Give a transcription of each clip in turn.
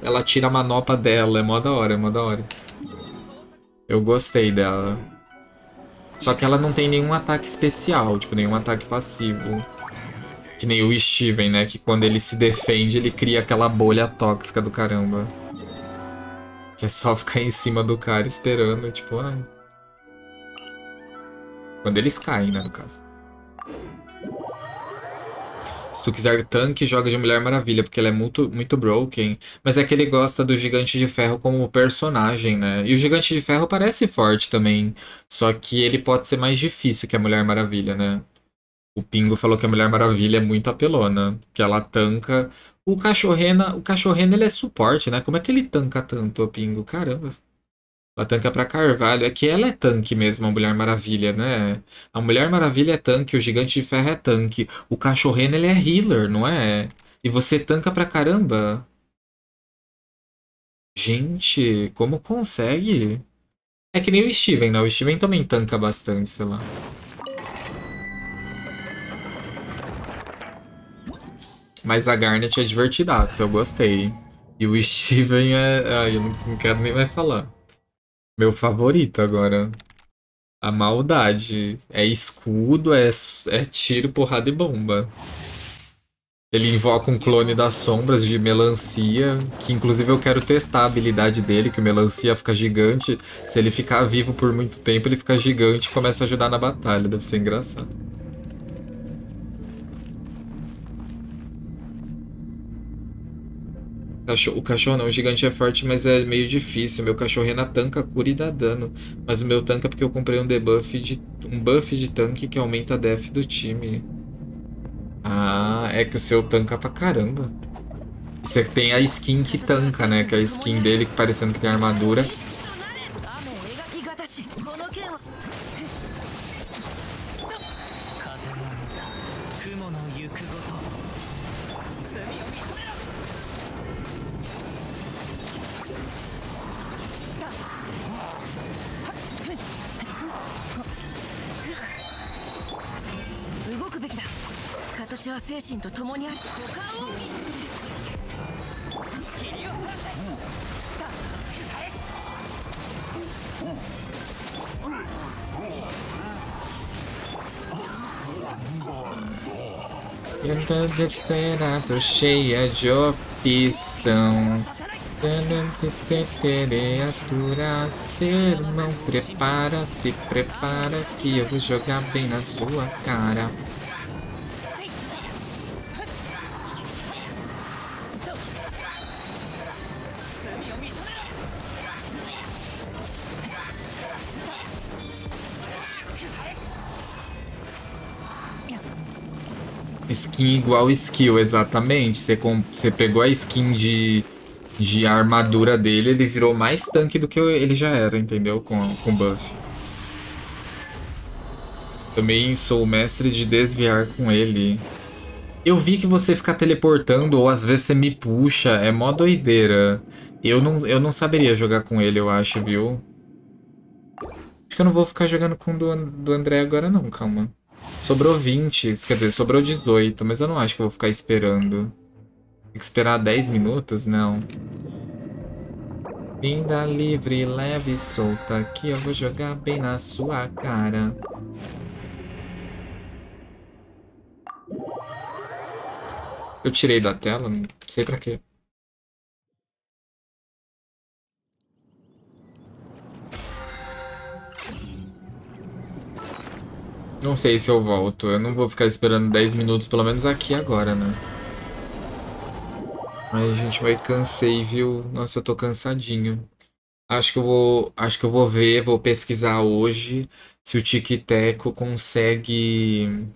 ela tira a manopla dela. É mó da hora, é mó da hora. Eu gostei dela. Só que ela não tem nenhum ataque especial, tipo, nenhum ataque passivo. Que nem o Steven, né? Que quando ele se defende, ele cria aquela bolha tóxica do caramba. Que é só ficar em cima do cara esperando, tipo, ai. Quando eles caem, né, no caso. Se tu quiser tanque, joga de Mulher Maravilha, porque ela é muito, muito broken. Mas é que ele gosta do Gigante de Ferro como personagem, né? E o Gigante de Ferro parece forte também. Só que ele pode ser mais difícil que a Mulher Maravilha, né? O Pingo falou que a Mulher Maravilha é muito apelona, que ela tanca. O Cachorrena ele é suporte, né? Como é que ele tanca tanto, o Pingo? Caramba. Ela tanca pra Carvalho. É que ela é tanque mesmo, a Mulher Maravilha, né? A Mulher Maravilha é tanque, o Gigante de Ferro é tanque. O Cachorrena ele é healer, não é? E você tanca pra caramba. Gente, como consegue? É que nem o Steven, né? O Steven também tanca bastante, sei lá. Mas a Garnet é divertidaça, eu gostei. E o Steven é. Ai, eu não quero nem mais falar. Meu favorito agora. A maldade. É escudo, é tiro, porrada e bomba. Ele invoca um clone das sombras de melancia, que inclusive eu quero testar a habilidade dele, que o melancia fica gigante. Se ele ficar vivo por muito tempo, ele fica gigante e começa a ajudar na batalha. Deve ser engraçado. O cachorro não, o gigante é forte, mas é meio difícil. Meu cachorro Rena tanca, cura e dá dano. Mas o meu tanca é porque eu comprei um buff de tanque que aumenta a def do time. Ah, é que o seu tanca pra caramba. E você tem a skin que tanca, né? Que é a skin dele parecendo que tem armadura. Eu tô desesperado, cheia de opção. Criatura, sermão, prepara, se prepara que eu vou jogar bem na sua cara. Skin igual skill, exatamente. Você pegou a skin de armadura dele, ele virou mais tanque do que ele já era, entendeu? Com buff. Também sou mestre de desviar com ele. Eu vi que você fica teleportando, ou às vezes você me puxa, é mó doideira. Eu não saberia jogar com ele, eu acho, viu? Acho que eu não vou ficar jogando com o do André agora não, calma. Sobrou 20, quer dizer, sobrou 18, mas eu não acho que eu vou ficar esperando. Tem que esperar 10 minutos? Não. Linda, livre, leve e solta, que eu vou jogar bem na sua cara. Eu tirei da tela, não sei pra quê. Não sei se eu volto. Eu não vou ficar esperando 10 minutos, pelo menos aqui agora, né? Ai, gente, vai cansei, viu? Nossa, eu tô cansadinho. Acho que eu vou ver, vou pesquisar hoje se o Tic Teco consegue.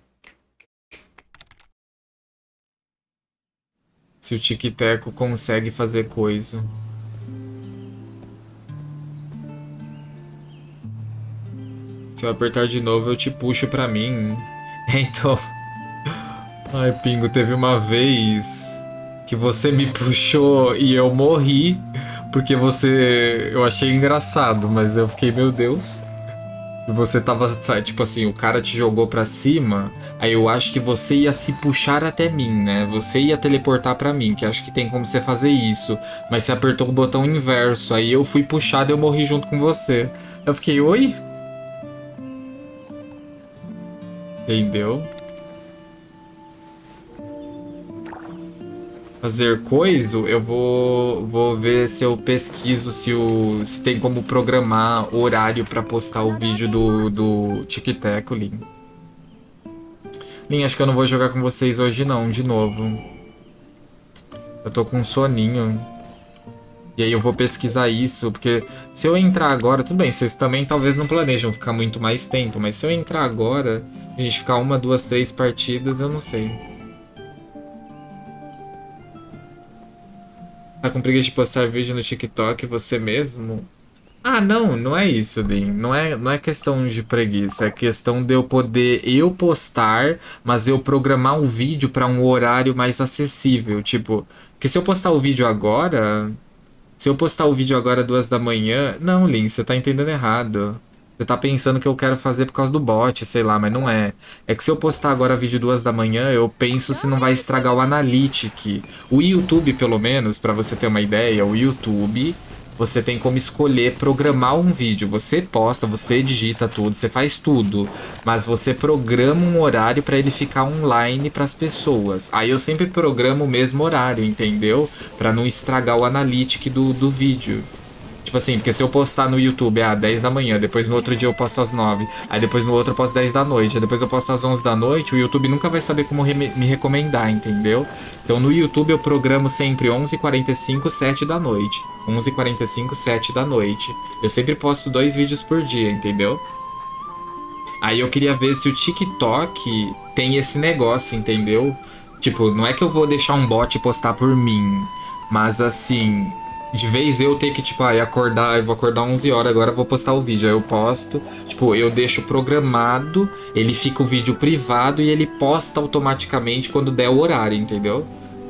Se o Tic Teco consegue fazer coisa. Se eu apertar de novo, eu te puxo pra mim. Então. Ai, Pingo, teve uma vez que você me puxou e eu morri porque você. Eu achei engraçado, mas eu fiquei, meu Deus. Você tava, tipo assim, o cara te jogou pra cima, aí eu acho que você ia se puxar até mim, né? Você ia teleportar pra mim, que acho que tem como você fazer isso. Mas você apertou o botão inverso, aí eu fui puxado e eu morri junto com você. Eu fiquei, oi? Entendeu? Fazer coisa, eu vou ver se eu pesquiso se tem como programar horário pra postar o vídeo do Tic-Tac, Lin. Lin, acho que eu não vou jogar com vocês hoje não, de novo. Eu tô com um soninho. E aí eu vou pesquisar isso, porque se eu entrar agora, tudo bem, vocês também talvez não planejam ficar muito mais tempo, mas se eu entrar agora, a gente ficar uma, duas, três partidas, eu não sei. Tá com preguiça de postar vídeo no TikTok você mesmo? Ah, não, não é isso, Din. Não é questão de preguiça, é questão de eu poder eu postar, mas eu programar um vídeo para um horário mais acessível, tipo, porque se eu postar o vídeo agora, se eu postar o vídeo agora 2 da manhã, não, Lin, você tá entendendo errado. Você tá pensando que eu quero fazer por causa do bot, sei lá, mas não é. É que se eu postar agora vídeo 2 da manhã, eu penso se não vai estragar o Analytics. O YouTube, pelo menos, pra você ter uma ideia, o YouTube, você tem como escolher programar um vídeo. Você posta, você digita tudo, você faz tudo, mas você programa um horário pra ele ficar online pras pessoas. Aí eu sempre programo o mesmo horário, entendeu? Pra não estragar o analytics do vídeo. Tipo assim, porque se eu postar no YouTube 10 da manhã, depois no outro dia eu posto às 9, aí depois no outro eu posto 10 da noite, aí depois eu posto às 11 da noite, o YouTube nunca vai saber como me recomendar, entendeu? Então no YouTube eu programo sempre 11h45, 7 da noite. 11h45, 7 da noite. Eu sempre posto 2 vídeos por dia, entendeu? Aí eu queria ver se o TikTok tem esse negócio, entendeu? Tipo, não é que eu vou deixar um bot postar por mim, mas assim, de vez eu ter que, tipo, acordar, eu vou acordar 11 horas, agora eu vou postar o vídeo. Aí eu posto, tipo, eu deixo programado, ele fica o vídeo privado e ele posta automaticamente quando der o horário, entendeu?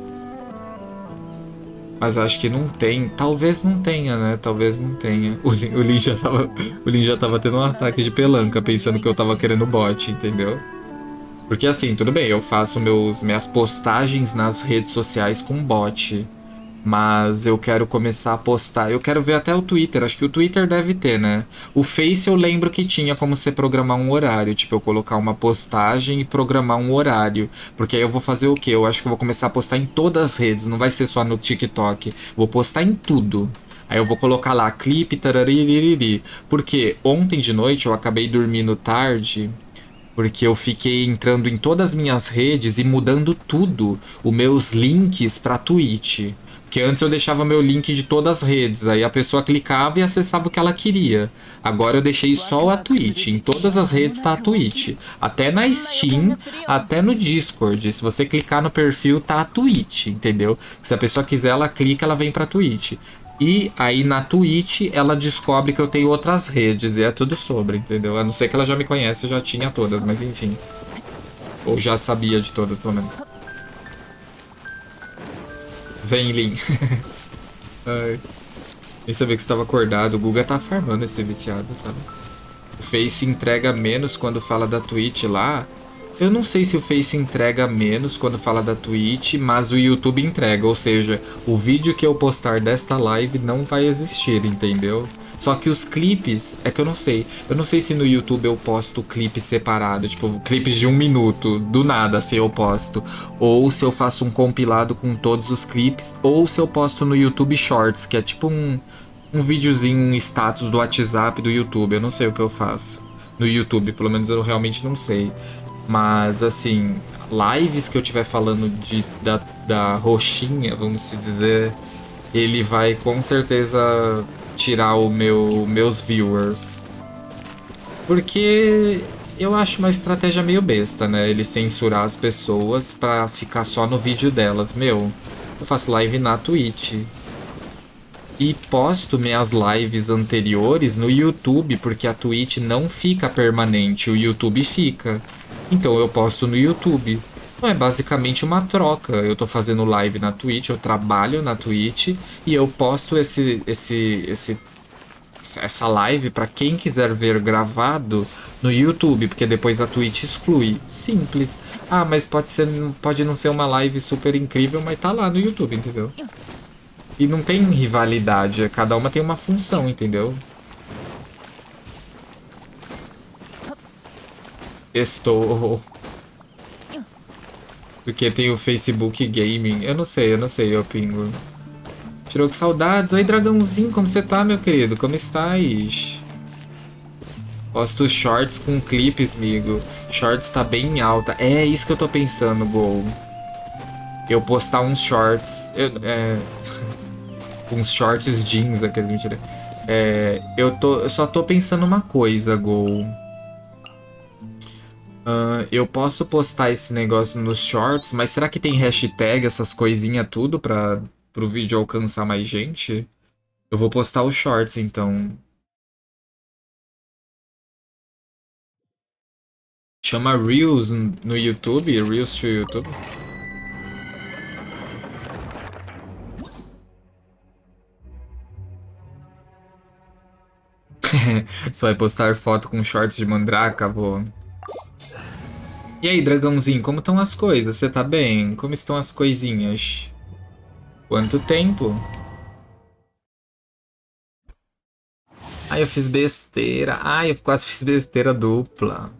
Mas acho que não tem. Talvez não tenha, né? Talvez não tenha. O Lin já tava tendo um ataque de pelanca, pensando que eu tava querendo bot, entendeu? Porque assim, tudo bem, eu faço minhas postagens nas redes sociais com bot. Mas eu quero começar a postar. Eu quero ver até o Twitter. Acho que o Twitter deve ter, né? O Face eu lembro que tinha como você programar um horário. Tipo, eu colocar uma postagem e programar um horário. Porque aí eu vou fazer o quê? Eu acho que eu vou começar a postar em todas as redes. Não vai ser só no TikTok. Vou postar em tudo. Aí eu vou colocar lá clipe, taraririri. Porque ontem de noite eu acabei dormindo tarde. Porque eu fiquei entrando em todas as minhas redes e mudando tudo, os meus links para Twitch. Porque antes eu deixava meu link de todas as redes, aí a pessoa clicava e acessava o que ela queria. Agora eu deixei só a Twitch, em todas as redes tá a Twitch. Até na Steam, até no Discord. Se você clicar no perfil, tá a Twitch, entendeu? Se a pessoa quiser, ela clica, ela vem pra Twitch. E aí na Twitch ela descobre que eu tenho outras redes e é tudo sobre, entendeu? A não ser que ela já me conhece, eu já tinha todas, mas enfim. Ou já sabia de todas, pelo menos. Vem, Lin. Ai, nem sabia que você estava acordado. O Guga tá farmando esse viciado, sabe? O Face entrega menos quando fala da Twitch lá. Eu não sei se o Face entrega menos quando fala da Twitch, mas o YouTube entrega. Ou seja, o vídeo que eu postar desta live não vai existir, entendeu? Só que os clipes, é que eu não sei. Eu não sei se no YouTube eu posto clipe separado, tipo, clipes de 1 minuto, do nada, assim eu posto. Ou se eu faço um compilado com todos os clipes, ou se eu posto no YouTube Shorts, que é tipo um videozinho, um status do WhatsApp do YouTube. Eu não sei o que eu faço. No YouTube, pelo menos eu realmente não sei. Mas, assim, lives que eu tiver falando da roxinha, vamos se dizer, ele vai com certeza tirar meus viewers. Porque eu acho uma estratégia meio besta, né? Ele censurar as pessoas pra ficar só no vídeo delas. Meu, eu faço live na Twitch. E posto minhas lives anteriores no YouTube, porque a Twitch não fica permanente, o YouTube fica. Então eu posto no YouTube. Então é basicamente uma troca. Eu tô fazendo live na Twitch, eu trabalho na Twitch e eu posto essa live pra quem quiser ver gravado no YouTube, porque depois a Twitch exclui. Simples. Ah, mas pode não ser uma live super incrível, mas tá lá no YouTube, entendeu? E não tem rivalidade, cada uma tem uma função, entendeu? Estou. Porque tem o Facebook Gaming. Eu não sei, eu pingo. Tirou que saudades. Oi, dragãozinho, como você tá, meu querido? Como estás? Posto shorts com clipes, amigo. Shorts tá bem alta. É isso que eu tô pensando, Gol. Eu postar uns shorts. Uns shorts jeans, aqueles mentira. Eu só tô pensando uma coisa, Gol. Eu posso postar esse negócio nos shorts, mas será que tem hashtag, essas coisinhas tudo pro vídeo alcançar mais gente? Eu vou postar os shorts, então. Chama Reels no YouTube, Reels to YouTube. Você vai postar foto com shorts de mandraka, vô. E aí, dragãozinho, como estão as coisas? Você tá bem? Como estão as coisinhas? Quanto tempo? Ai, eu fiz besteira. Ai, eu quase fiz besteira dupla.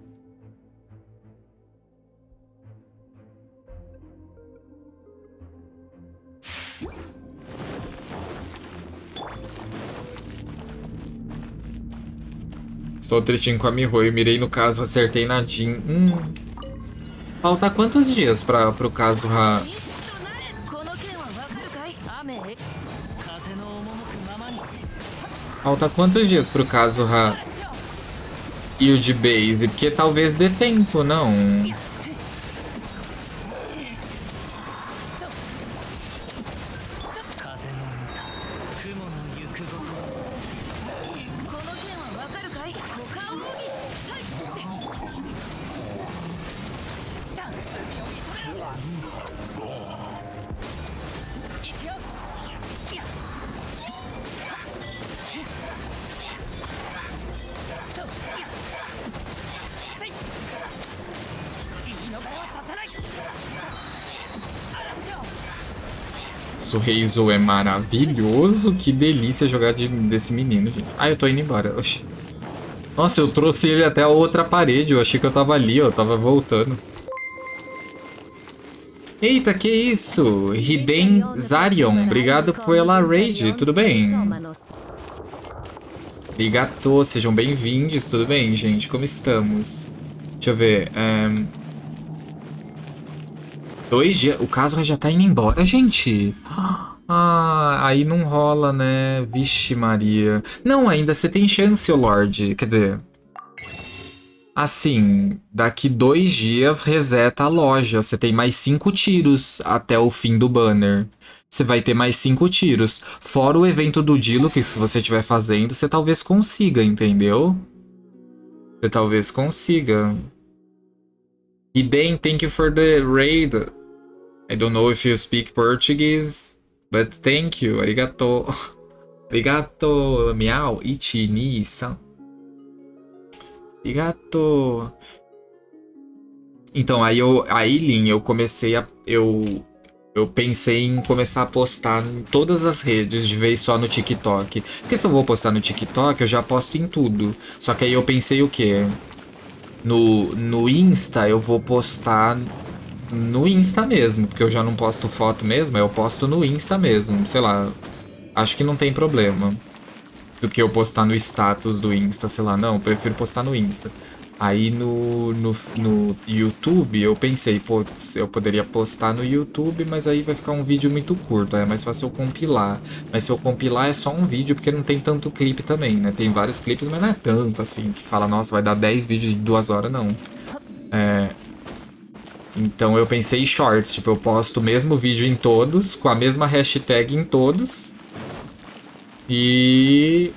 Estou tristinho com a Miho. Eu mirei no caso, acertei na Jin. Falta quantos dias pro caso Falta quantos dias pro caso e o de base? Porque talvez dê tempo, não? Sorriso é maravilhoso. Que delícia jogar desse menino, gente. Ah, eu tô indo embora. Oxi. Nossa, eu trouxe ele até a outra parede. Eu achei que eu tava ali, ó. Eu tava voltando. Eita, que isso? Hiden Zarion, obrigado pela raid, tudo bem? Arigato, sejam bem-vindos, tudo bem, gente? Como estamos? Deixa eu ver. 2 dias. O caso já tá indo embora, gente. Ah, aí não rola, né? Vixe, Maria. Não, ainda você tem chance, ô Lorde. Quer dizer. Assim, daqui 2 dias reseta a loja. Você tem mais 5 tiros até o fim do banner. Você vai ter mais 5 tiros. Fora o evento do Dilo, que se você estiver fazendo, você talvez consiga, entendeu? Você talvez consiga. E bem, thank you for the raid. I don't know if you speak Portuguese, but thank you. Arigato. Arigato, miau, ichi, ni, san. Arigato. Então, aí, Lin, eu comecei a. Eu pensei em começar a postar em todas as redes, de vez só no TikTok. Porque se eu vou postar no TikTok, eu já posto em tudo. Só que aí eu pensei o quê? No Insta, eu vou postar no Insta mesmo, porque eu já não posto foto mesmo, eu posto no Insta mesmo. Sei lá, acho que não tem problema. Do que eu postar no status do Insta, sei lá, não, eu prefiro postar no Insta. Aí no YouTube eu pensei, pô, eu poderia postar no YouTube, mas aí vai ficar um vídeo muito curto, é mais fácil eu compilar. Mas se eu compilar é só um vídeo, porque não tem tanto clipe também, né? Tem vários clipes, mas não é tanto assim, que fala, nossa, vai dar 10 vídeos de 2 horas, não. Então eu pensei em shorts, tipo, eu posto o mesmo vídeo em todos, com a mesma hashtag em todos. E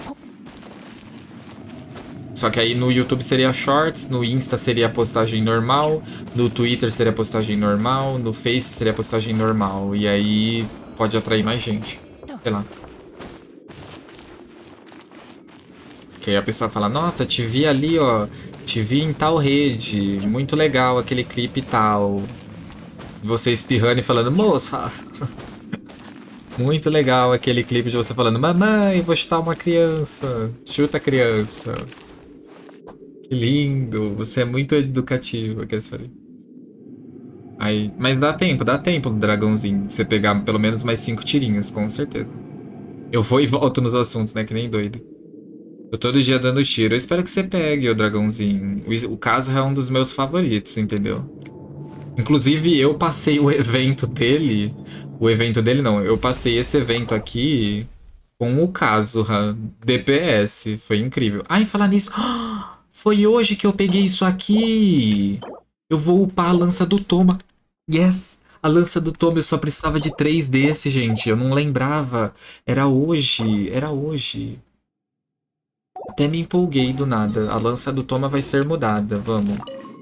só que aí no YouTube seria shorts, no Insta seria postagem normal, no Twitter seria postagem normal, no Face seria postagem normal. E aí pode atrair mais gente. Sei lá. Que aí a pessoa fala, nossa, te vi ali, ó. Te vi em tal rede. Muito legal aquele clipe e tal. Você espirrando e falando, moça, muito legal aquele clipe de você falando, mamãe, vou chutar uma criança. Chuta a criança. Que lindo. Você é muito educativo. Que eu falei. Aí, mas dá tempo do dragãozinho. Você pegar pelo menos mais 5 tirinhos, com certeza. Eu vou e volto nos assuntos, né? Que nem doido. Tô todo dia dando tiro. Eu espero que você pegue o dragãozinho. O caso é um dos meus favoritos, entendeu? Inclusive, eu passei o evento dele. O evento dele não. Eu passei esse evento aqui com o caso DPS. Foi incrível. Ai, falar nisso. Foi hoje que eu peguei isso aqui. Eu vou upar a lança do Toma. Yes! A lança do Toma, eu só precisava de 3 desse, gente. Eu não lembrava. Era hoje. Era hoje. Até me empolguei do nada. A lança do Toma vai ser mudada. Vamos.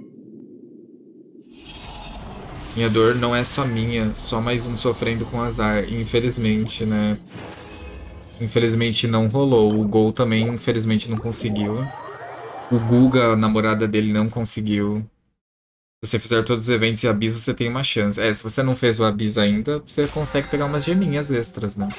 Minha dor não é só minha, só mais um sofrendo com azar. Infelizmente, né? Infelizmente não rolou. O Gol também, infelizmente, não conseguiu. O Guga, a namorada dele, não conseguiu. Se você fizer todos os eventos e Abyss, você tem uma chance. É, se você não fez o Abyss ainda, você consegue pegar umas geminhas extras, né?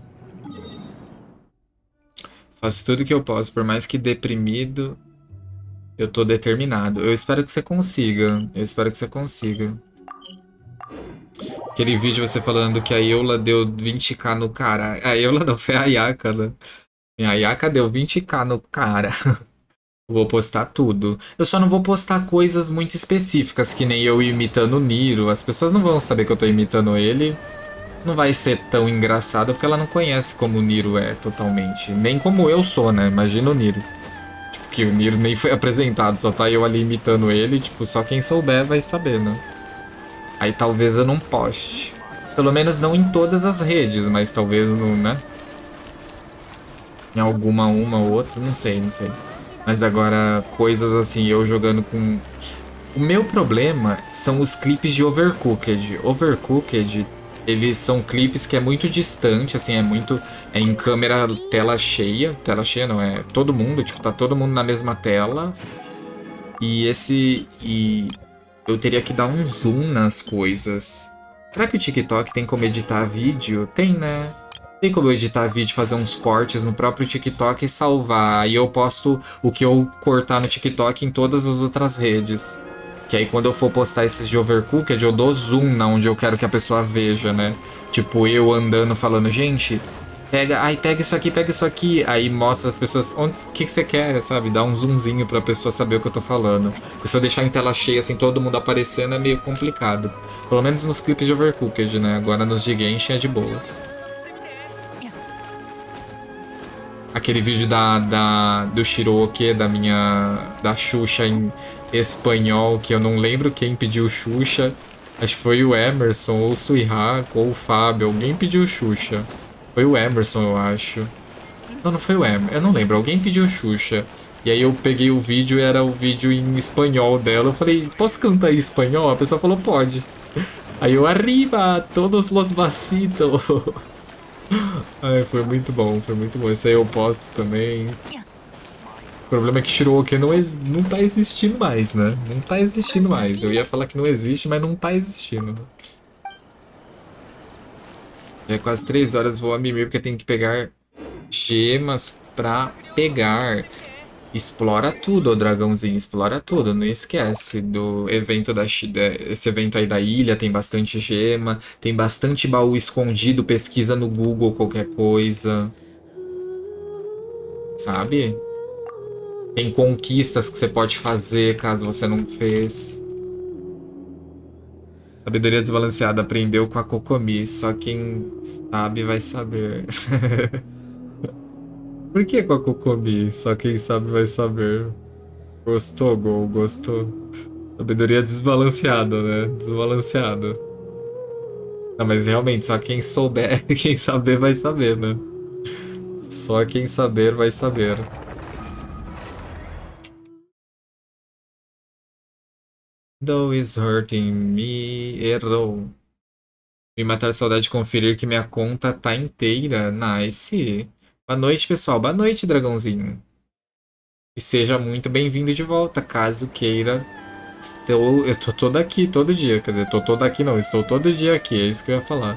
Faço tudo que eu posso, por mais que deprimido, eu tô determinado. Eu espero que você consiga. Eu espero que você consiga. Aquele vídeo você falando que a Eula deu 20k no cara. A Eula não, foi a Ayaka, né? A Ayaka deu 20k no cara. Vou postar tudo. Eu só não vou postar coisas muito específicas, que nem eu imitando o Niro. As pessoas não vão saber que eu tô imitando ele. Não vai ser tão engraçado porque ela não conhece como o Niro é totalmente. Nem como eu sou, né? Imagina o Niro. Tipo, que o Niro nem foi apresentado, só tá eu ali imitando ele. Tipo, só quem souber vai saber, né? Aí talvez eu não poste. Pelo menos não em todas as redes, mas talvez no, né? Em alguma, uma ou outra, não sei, não sei. Mas agora, coisas assim, eu jogando com. O meu problema são os clipes de Overcooked. Overcooked, eles são clipes que é muito distante, assim, é muito. É em câmera tela cheia. Tela cheia não, é todo mundo, tipo, tá todo mundo na mesma tela. E esse. E eu teria que dar um zoom nas coisas. Será que o TikTok tem como editar vídeo? Tem, né? Tem como eu editar vídeo, fazer uns cortes no próprio TikTok e salvar. Aí eu posto o que eu cortar no TikTok em todas as outras redes. Que aí quando eu for postar esses de Overcooked, eu dou zoom na onde eu quero que a pessoa veja, né? Tipo, eu andando falando, gente, pega isso aqui, pega isso aqui. Aí mostra as pessoas, onde, o que você quer, sabe? Dá um zoomzinho pra pessoa saber o que eu tô falando. Porque se eu deixar em tela cheia, assim, todo mundo aparecendo, é meio complicado. Pelo menos nos clipes de Overcooked, né? Agora nos de Genshin é de boas. Aquele vídeo do Shiroke, da Xuxa em espanhol, que eu não lembro quem pediu Xuxa. Acho que foi o Emerson, ou o Suihako, ou o Fábio. Alguém pediu Xuxa. Foi o Emerson, eu acho. Não, não foi o Emerson. Eu não lembro. Alguém pediu Xuxa. E aí eu peguei o vídeo e era o vídeo em espanhol dela. Eu falei, posso cantar em espanhol? A pessoa falou, pode. Aí eu, arriba, todos los vasitos. Ai, foi muito bom, foi muito bom. Esse aí eu posto também. O problema é que Shiroke não tá existindo mais, né? Não tá existindo mais. Eu ia falar que não existe, mas não tá existindo. É quase 3 horas, vou a mimir porque tem que pegar gemas pra pegar. Explora tudo, ô dragãozinho, explora tudo. Não esquece do evento esse evento aí da ilha, tem bastante gema, tem bastante baú escondido, pesquisa no Google qualquer coisa, sabe? Tem conquistas que você pode fazer caso você não fez. Sabedoria desbalanceada, aprendeu com a Kokomi. Só quem sabe vai saber. Por que com a Kokomi? Só quem sabe vai saber. Gostou, Gol? Gostou? Sabedoria desbalanceada, né? Desbalanceada. Não, mas realmente, só quem souber, quem saber vai saber, né? Só quem saber vai saber. Though is hurting me, errou. Me matar a saudade de conferir que minha conta tá inteira. Nice. Boa noite, pessoal. Boa noite, dragãozinho. E seja muito bem-vindo de volta, caso queira. Eu tô todo aqui todo dia. Quer dizer, tô todo aqui não, estou todo dia aqui, é isso que eu ia falar.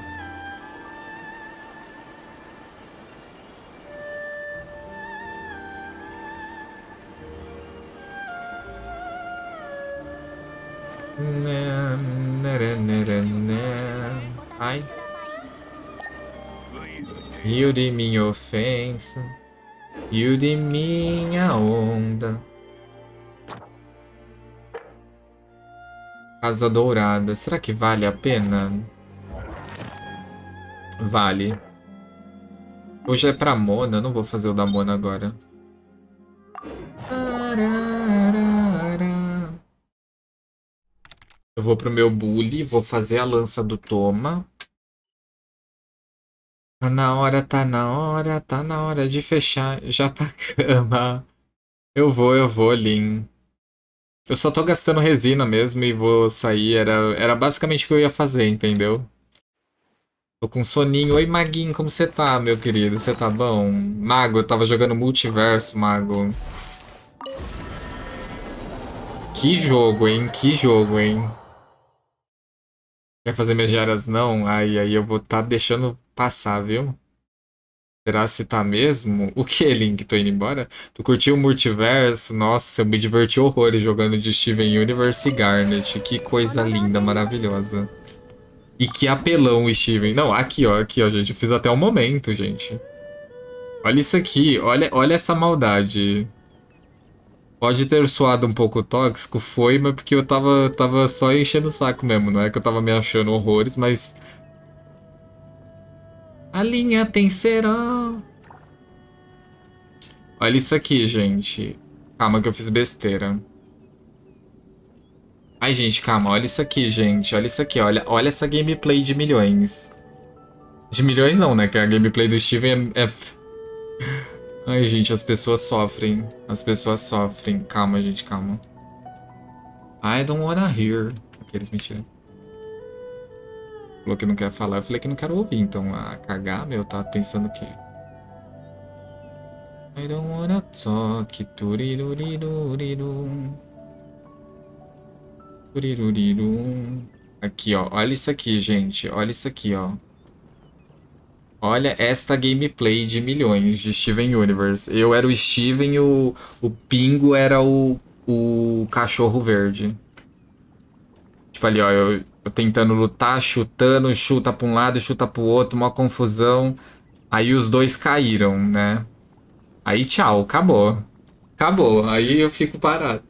Ai, rio de minha ofensa, rio de minha onda. Casa Dourada, será que vale a pena? Vale. Hoje é pra Mona, eu não vou fazer o da Mona agora. Eu vou pro meu bully, vou fazer a lança do Toma. Tá na hora, tá na hora, tá na hora de fechar já pra cama. Eu vou, Lin. Eu só tô gastando resina mesmo e vou sair. Era basicamente o que eu ia fazer, entendeu? Tô com soninho. Oi, Maguinho, como você tá, meu querido? Você tá bom? Mago, eu tava jogando multiverso, Mago. Que jogo, hein? Que jogo, hein? Quer fazer minhas diárias não? Aí eu vou tá deixando passar, viu? Será se tá mesmo? O que, Link? Tô indo embora? Tu curtiu o multiverso? Nossa, eu me diverti horrores jogando de Steven Universe e Garnet. Que coisa linda, maravilhosa. E que apelão, Steven. Não, aqui, ó, gente. Eu fiz até um momento, gente. Olha isso aqui, olha essa maldade. Pode ter soado um pouco tóxico, foi, mas porque eu tava só enchendo o saco mesmo. Não é que eu tava me achando horrores, mas. A linha tem serão. Olha isso aqui, gente. Calma que eu fiz besteira. Ai, gente, calma. Olha isso aqui, gente. Olha isso aqui. Olha essa gameplay de milhões. De milhões não, né? Que a gameplay do Steven é... Ai, gente, as pessoas sofrem. As pessoas sofrem. Calma, gente, calma. I don't wanna hear. Aqueles mentiras. Falou que não quer falar. Eu falei que não quero ouvir. Então, a cagar, meu, tá pensando o quê? I don't wanna talk. Turirurirurum. Turirurirum. Aqui, ó. Olha isso aqui, gente. Olha isso aqui, ó. Olha esta gameplay de milhões de Steven Universe. Eu era o Steven e o Pingo era o cachorro verde. Tipo ali, ó, eu tentando lutar, chutando, chuta pra um lado, chuta pro outro, uma confusão. Aí os dois caíram, né? Aí tchau, acabou. Acabou, aí eu fico parado.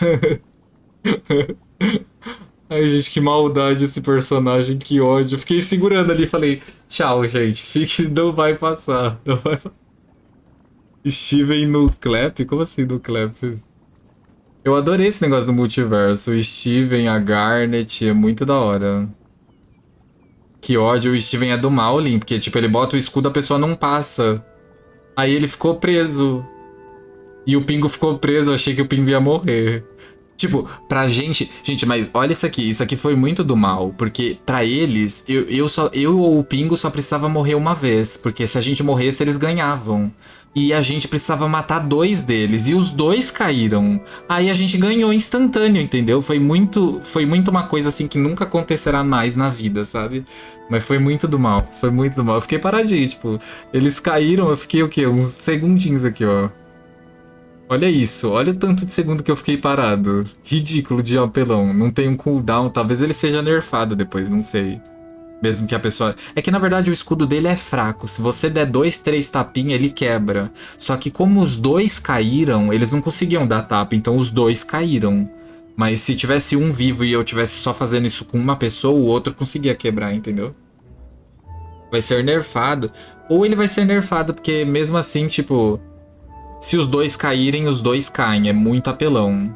Ai, gente, que maldade esse personagem, que ódio. Fiquei segurando ali e falei, tchau, gente, fique, não vai passar. Não vai... Steven no Clap? Como assim no Clap? Eu adorei esse negócio do multiverso. O Steven, a Garnet, é muito da hora. Que ódio, o Steven é do mal, Lin, porque tipo, ele bota o escudo, a pessoa não passa. Aí ele ficou preso. E o Pingo ficou preso, eu achei que o Pingo ia morrer. Tipo, pra gente. Gente, mas olha isso aqui foi muito do mal. Porque pra eles, eu ou o Pingo só precisava morrer uma vez. Porque se a gente morresse, eles ganhavam. E a gente precisava matar dois deles. E os dois caíram. Aí a gente ganhou instantâneo, entendeu? Foi muito uma coisa assim que nunca acontecerá mais na vida, sabe? Mas foi muito do mal. Foi muito do mal. Eu fiquei paradinho, tipo, eles caíram, eu fiquei o quê? Uns segundinhos aqui, ó. Olha isso, olha o tanto de segundo que eu fiquei parado. Ridículo de apelão. Não tem um cooldown, talvez ele seja nerfado depois, não sei. Mesmo que a pessoa. É que na verdade o escudo dele é fraco. Se você der 2, 3 tapinhas, ele quebra. Só que como os dois caíram, eles não conseguiam dar tapa, então os dois caíram. Mas se tivesse um vivo e eu tivesse só fazendo isso com uma pessoa, o outro conseguia quebrar, entendeu? Vai ser nerfado. Ou ele vai ser nerfado, porque mesmo assim, tipo. Se os dois caírem, os dois caem. É muito apelão.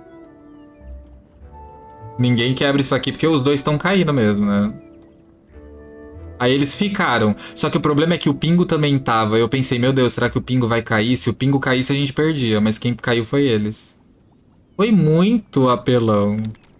Ninguém quebra isso aqui porque os dois estão caindo mesmo, né? Aí eles ficaram. Só que o problema é que o Pingo também tava. Eu pensei, meu Deus, será que o Pingo vai cair? Se o Pingo caísse, a gente perdia. Mas quem caiu foi eles. Foi muito apelão.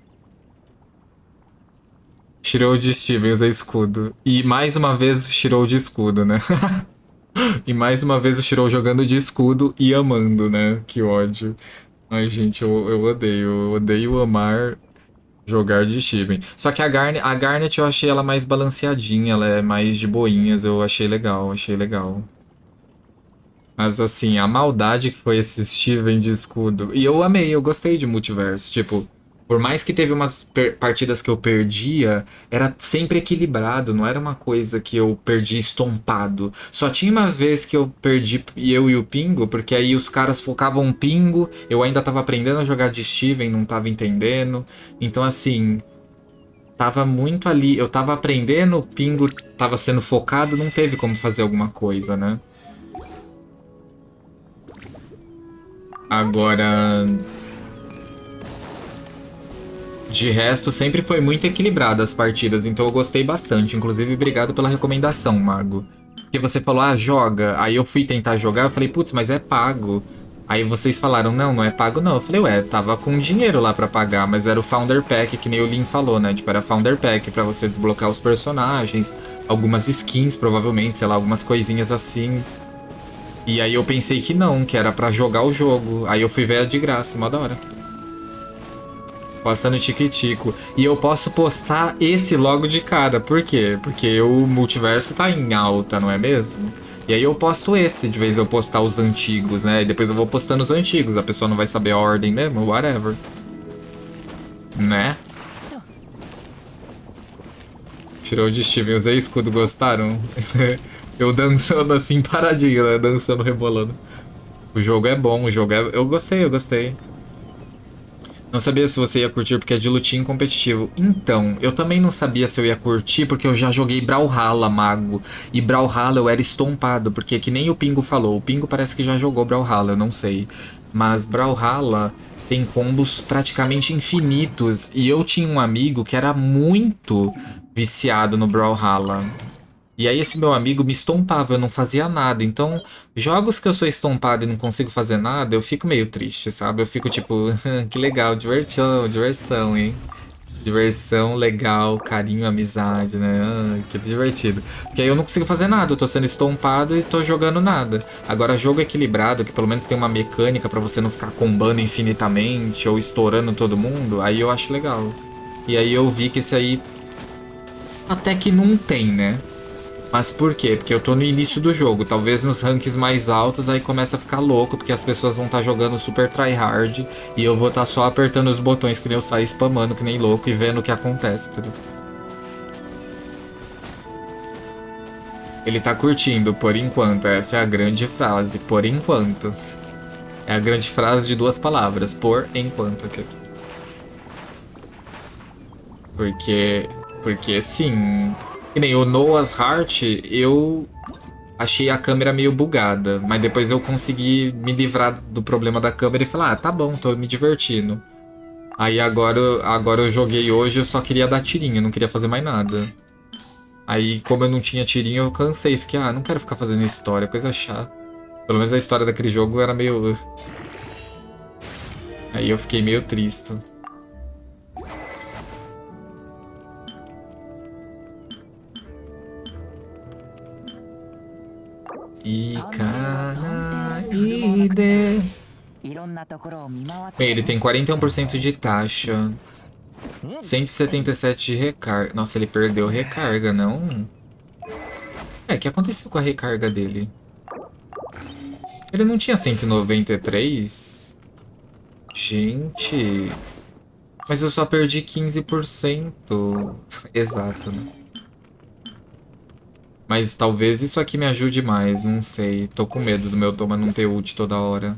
Shirou de Steven usa escudo. E mais uma vez o Shirou de escudo, né? E mais uma vez o Shirou jogando de escudo e amando, né? Que ódio. Ai, gente, eu odeio amar jogar de Steven. Só que a Garnet eu achei ela mais balanceadinha, ela é mais de boinhas, eu achei legal, achei legal. Mas assim, a maldade que foi esse Steven de escudo. E eu amei, eu gostei de Multiverse. Tipo, por mais que teve umas partidas que eu perdia, era sempre equilibrado, não era uma coisa que eu perdi estompado. Só tinha uma vez que eu perdi eu e o Pingo, porque aí os caras focavam um Pingo, eu ainda tava aprendendo a jogar de Steven, não tava entendendo. Então assim, tava muito ali, eu tava aprendendo, o Pingo tava sendo focado, não teve como fazer alguma coisa, né? Agora, de resto, sempre foi muito equilibrada as partidas, então eu gostei bastante. Inclusive, obrigado pela recomendação, Mago. Porque você falou, ah, joga. Aí eu fui tentar jogar, eu falei, putz, mas é pago. Aí vocês falaram, não, não é pago não. Eu falei, ué, tava com dinheiro lá pra pagar, mas era o Founder Pack, que nem o Lin falou, né? Tipo, era Founder Pack pra você desbloquear os personagens, algumas skins, provavelmente, sei lá, algumas coisinhas assim. E aí eu pensei que não, que era pra jogar o jogo. Aí eu fui ver a de graça, mó da hora. Posta no Tiquitico. E eu posso postar esse logo de cara. Por quê? Porque o multiverso tá em alta, não é mesmo? E aí eu posto esse, de vez eu postar os antigos, né? E depois eu vou postando os antigos. A pessoa não vai saber a ordem mesmo, whatever. Né? Tirou de Steven, usei escudo, gostaram? Eu dançando assim, paradinho, né? Dançando, rebolando. O jogo é bom, o jogo é... Eu gostei, eu gostei. Não sabia se você ia curtir porque é de lutinha competitivo. Então, eu também não sabia se eu ia curtir porque eu já joguei Brawlhalla, mago. E Brawlhalla eu era estompado, porque que nem o Pingo falou. O Pingo parece que já jogou Brawlhalla, eu não sei. Mas Brawlhalla tem combos praticamente infinitos. E eu tinha um amigo que era muito viciado no Brawlhalla. E aí esse meu amigo me estompava, eu não fazia nada. Então, jogos que eu sou estompado e não consigo fazer nada, eu fico meio triste, sabe? Eu fico tipo, que legal, diversão, diversão, hein? Diversão, legal, carinho, amizade, né? Ah, que divertido. Porque aí eu não consigo fazer nada, eu tô sendo estompado e tô jogando nada. Agora, jogo equilibrado, que pelo menos tem uma mecânica pra você não ficar combando infinitamente ou estourando todo mundo, aí eu acho legal. E aí eu vi que esse aí até que não tem, né? Mas por quê? Porque eu tô no início do jogo. Talvez nos ranks mais altos aí começa a ficar louco, porque as pessoas vão estar jogando super tryhard e eu vou estar só apertando os botões que nem eu saio spamando que nem louco e vendo o que acontece, entendeu? Ele tá curtindo, por enquanto. Essa é a grande frase, por enquanto. É a grande frase de duas palavras, por enquanto. Aqui. Porque, porque sim, que nem o Noah's Heart, eu achei a câmera meio bugada, mas depois eu consegui me livrar do problema da câmera e falar, ah, tá bom, tô me divertindo. Aí agora eu joguei hoje, eu só queria dar tirinho, não queria fazer mais nada. Aí, como eu não tinha tirinho, eu cansei, fiquei, ah, não quero ficar fazendo história, coisa chata. Pelo menos a história daquele jogo era meio. Aí eu fiquei meio triste. Ikanaide. Bem, ele tem 41% de taxa. 177 de recarga. Nossa, ele perdeu recarga, não? É, o que aconteceu com a recarga dele? Ele não tinha 193? Gente... Mas eu só perdi 15%. Exato, né? Mas talvez isso aqui me ajude mais, não sei. Tô com medo do meu Toma não ter ult toda hora.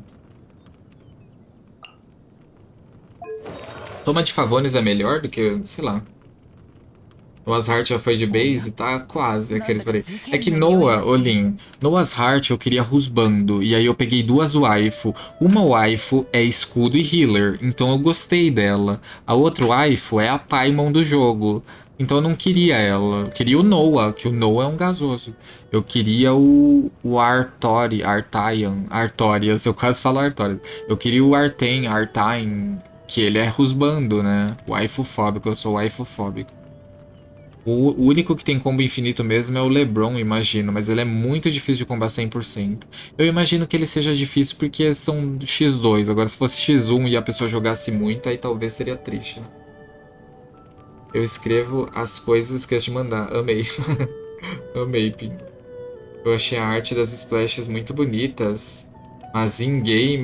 Toma de Favores é melhor do que, sei lá. Noah's Heart já foi de base, tá quase aqueles falei. É que Noah, Olin, Noah's Heart eu queria rusbando, e aí eu peguei duas waifu. Uma waifu é escudo e healer, então eu gostei dela. A outra waifu é a Paimon do jogo, então eu não queria ela. Eu queria o Noah, que o Noah é um gasoso. Eu queria o Artori, Artaian, Artorias, eu quase falo Artorias. Eu queria o Arten, Artain, que ele é rusbando, né? Waifu fóbico, eu sou waifu fóbico. O único que tem combo infinito mesmo é o LeBron, imagino, mas ele é muito difícil de combar 100%. Eu imagino que ele seja difícil porque são X2. Agora, se fosse X1 e a pessoa jogasse muito, aí talvez seria triste, né? Eu escrevo as coisas e esqueço de mandar. Amei. Amei, Pim. Eu achei a arte das splashes muito bonitas, mas em game.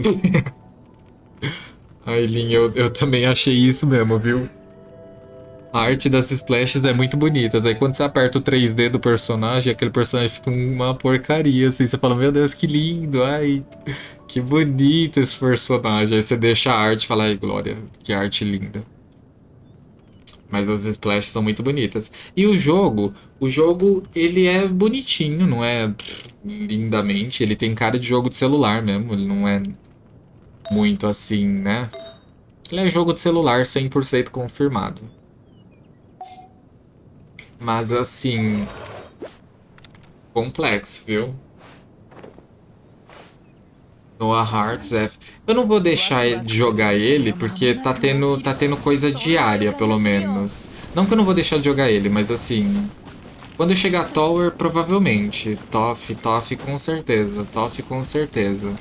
Aileen, eu também achei isso mesmo, viu? A arte das splashes é muito bonita. Aí quando você aperta o 3D do personagem, aquele personagem fica uma porcaria, assim. Você fala, meu Deus, que lindo, ai, que bonito esse personagem. Aí você deixa a arte e fala, ai, Glória, que arte linda. Mas as splashes são muito bonitas. E o jogo, ele é bonitinho, não é lindamente. Ele tem cara de jogo de celular mesmo, ele não é muito assim, né? Ele é jogo de celular 100% confirmado. Mas assim, complexo, viu? Noah Hearts F. Eu não vou deixar de jogar ele porque tá tendo coisa diária, pelo menos. Não que eu não vou deixar de jogar ele, mas assim, quando chegar Tower, provavelmente. Toff com certeza.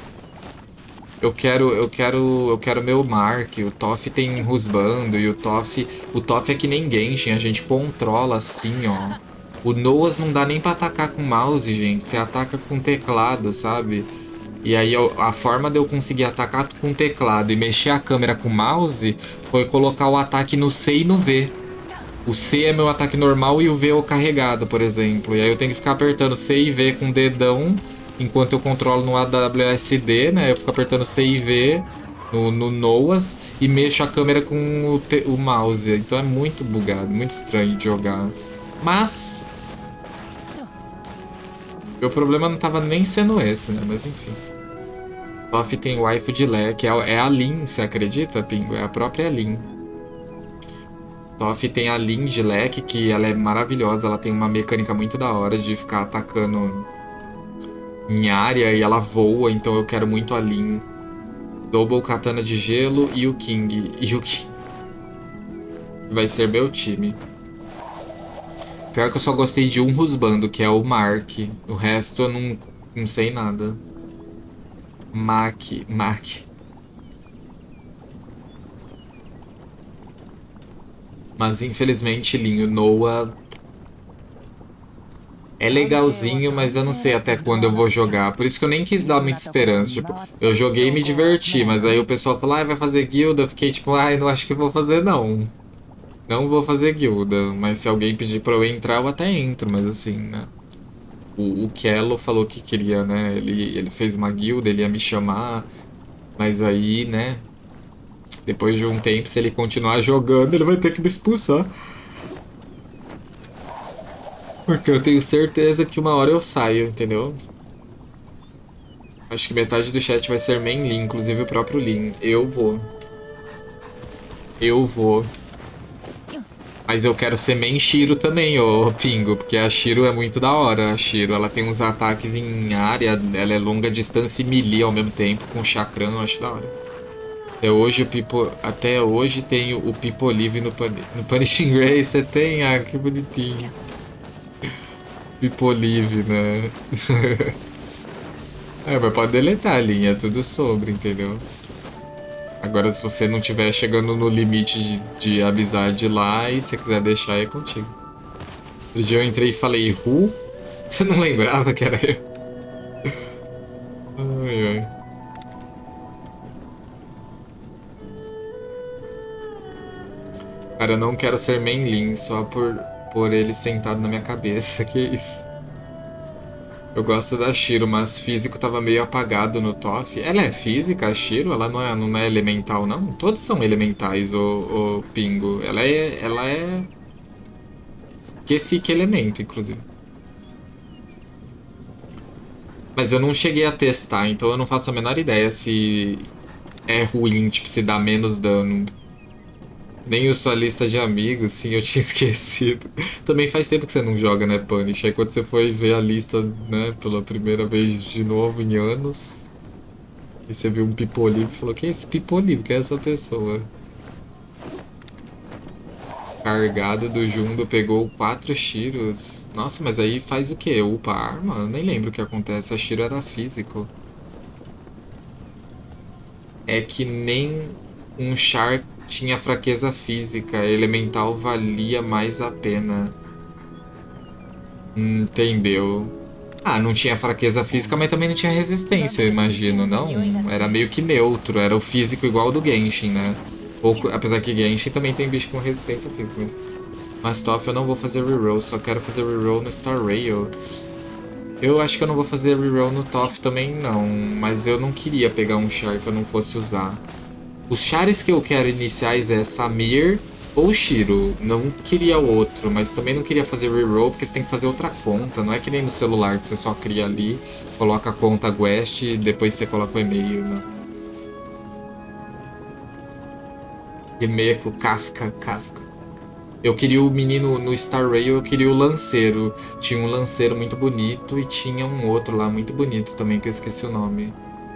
Eu quero meu Mark. O Toff tem Rusbando e o Toff é que nem Genshin, a gente controla assim, ó. O Noas não dá nem pra atacar com mouse, gente. Você ataca com teclado, sabe? E aí a forma de eu conseguir atacar com teclado e mexer a câmera com mouse foi colocar o ataque no C e no V. O C é meu ataque normal e o V é o carregado, por exemplo. E aí eu tenho que ficar apertando C e V com o dedão enquanto eu controlo no AWSD, né? Eu fico apertando C e V no Noas e mexo a câmera com o mouse. Então é muito bugado, muito estranho de jogar. Mas meu problema não tava nem sendo esse, né? Mas enfim. Toff tem waifu de Lé, que é a Lin, você acredita, Pingo? É a própria Lin. Toff tem a Lin de leque, que ela é maravilhosa, ela tem uma mecânica muito da hora de ficar atacando em área e ela voa, então eu quero muito a Lin. Double Katana de Gelo e o King. E o King vai ser meu time. Pior que eu só gostei de um Rusbando, que é o Mark. O resto eu não sei nada. Mac. Mas infelizmente, Linho, Noah é legalzinho, mas eu não sei até quando eu vou jogar. Por isso que eu nem quis dar muita esperança. Tipo, eu joguei e me diverti, mas aí o pessoal falou, ah, vai fazer guilda. Eu fiquei tipo, ah, não acho que vou fazer não. Não vou fazer guilda. Mas se alguém pedir pra eu entrar, eu até entro, mas assim, né? O Kello falou que queria, né? Ele fez uma guilda, ele ia me chamar. Mas aí, né? Depois de um tempo, se ele continuar jogando, ele vai ter que me expulsar. Porque eu tenho certeza que uma hora eu saio, entendeu? Acho que metade do chat vai ser main Lin, inclusive o próprio Lin. Eu vou. Eu vou. Mas eu quero ser main Shiro também, ô Pingo, porque a Shiro é muito da hora. A Shiro, ela tem uns ataques em área, ela é longa distância e melee ao mesmo tempo, com chakram, eu acho da hora. Até hoje tem o Pipo Live no Punishing Grace, você tem? Ah, que bonitinho. Pipo Live, né? É, mas pode deletar a linha, é tudo sobre, entendeu? Agora, se você não estiver chegando no limite de amizade lá e você quiser deixar, é contigo. Outro dia eu entrei e falei, Who? Você não lembrava que era eu? Ai, ai. Cara, eu não quero ser Mainlin só por ele sentado na minha cabeça, que isso. Eu gosto da Shiro, mas físico tava meio apagado no Toff. Ela é física, a Shiro? Ela não é elemental, não? Todos são elementais, o Pingo. Ela é que esse que elemento, inclusive. Mas eu não cheguei a testar, então eu não faço a menor ideia se é ruim, tipo, se dá menos dano. Nem sua lista de amigos, sim, eu tinha esquecido. Também faz tempo que você não joga, né, Punish? Aí quando você foi ver a lista, né, pela primeira vez de novo em anos, e você viu um Pipolive e falou, quem é esse Pipolive? Quem é essa pessoa? Carregado do Jumbo pegou 4 Shiros. Nossa, mas aí faz o quê? Upa a arma? Eu nem lembro o que acontece. A Shiro era físico. É que nem um Char tinha fraqueza física. Elemental valia mais a pena. Entendeu? Ah, não tinha fraqueza física, mas também não tinha resistência, eu imagino, não? Era meio que neutro, era o físico igual ao do Genshin, né? Pouco, apesar que Genshin também tem bicho com resistência física. Mas Toph eu não vou fazer reroll, só quero fazer reroll no Star Rail. Eu acho que eu não vou fazer reroll no Toph também não, mas eu não queria pegar um Char que eu não fosse usar. Os Chars que eu quero iniciais é Samir ou Shiro. Não queria outro, mas também não queria fazer reroll porque você tem que fazer outra conta. Não é que nem no celular que você só cria ali, coloca a conta Guest e depois você coloca o e-mail, né? E-mail com Kafka. Eu queria o menino no Star Rail, eu queria o lanceiro. Tinha um lanceiro muito bonito e tinha um outro lá muito bonito também, que eu esqueci o nome.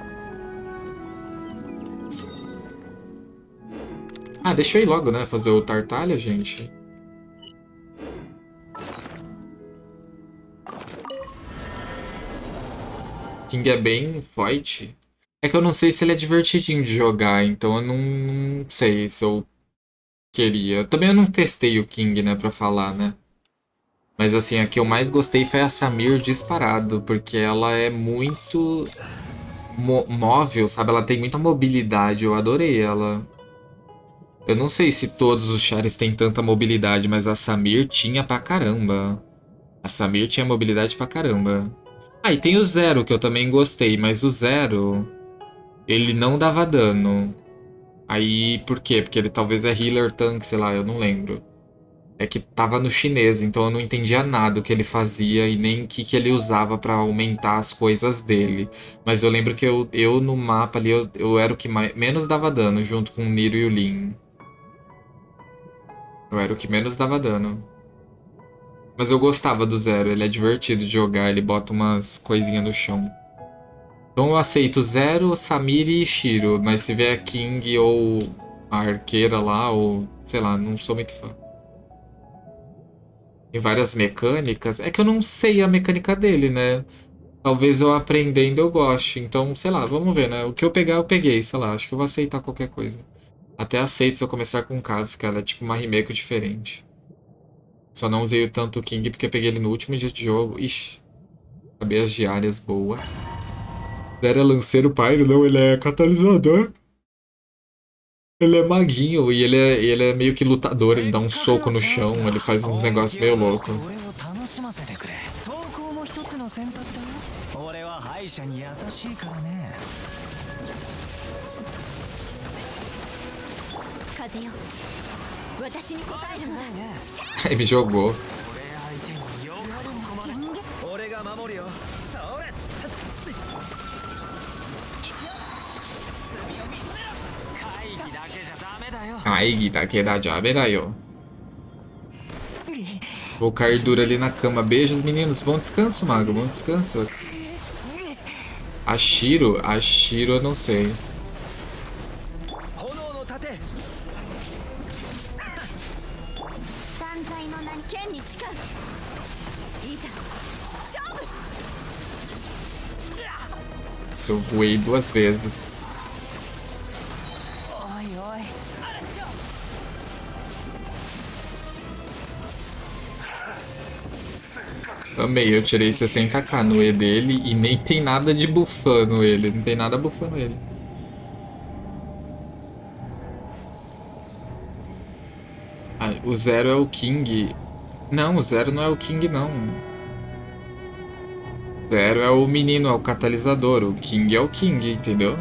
Ah, deixa eu ir logo, né? Fazer o Tartalha, gente. King é bem forte. É que eu não sei se ele é divertidinho de jogar, então eu não sei se eu queria. Também eu não testei o King, né, pra falar, né? Mas assim, a que eu mais gostei foi a Samir disparado, porque ela é muito móvel, sabe? Ela tem muita mobilidade, eu adorei ela. Eu não sei se todos os Chares têm tanta mobilidade, mas a Samir tinha pra caramba. A Samir tinha mobilidade pra caramba. Ah, e tem o Zero, que eu também gostei, mas o Zero, ele não dava dano. Aí, por quê? Porque ele talvez é healer tank, sei lá, eu não lembro. É que tava no chinês, então eu não entendia nada o que ele fazia e nem o que ele usava pra aumentar as coisas dele. Mas eu lembro que eu no mapa ali, eu era o que menos dava dano, junto com o Niro e o Lin. Eu era o que menos dava dano. Mas eu gostava do Zero, ele é divertido de jogar, ele bota umas coisinhas no chão. Então eu aceito Zero, Samiri e Shiro, mas se vier King ou a arqueira lá, ou sei lá, não sou muito fã. Tem várias mecânicas. É que eu não sei a mecânica dele, né? Talvez eu aprendendo eu goste. Então, sei lá, vamos ver, né? O que eu pegar, eu peguei, sei lá. Acho que eu vou aceitar qualquer coisa. Até aceito se eu começar com Kafka, ela é tipo uma remake diferente. Só não usei tanto o King porque peguei ele no último dia de jogo. Ixi, acabei as diárias, boa. Zero é lanceiro pyro, não, ele é catalisador. Ele é maguinho e ele é meio que lutador, ele dá um soco no chão, ele faz uns negócios meio loucos. 私に答えるのだ。 Aí me jogou. 俺が守るよ。それ。会議だけじゃダメだよ。 Ai, daquela jabber aí, ó. Vou cair duro ali na cama. Beijos, meninos. Bom descanso, mago. Bom descanso. A Shiro eu não sei. Se eu voei 2 vezes. Amei, eu tirei 60k no E dele e nem tem nada de buffando ele. Não tem nada buffando ele. Ah, o Zero é o King. Não, o Zero não é o King, não. O Zero é o menino, é o catalisador. O King é o King, entendeu?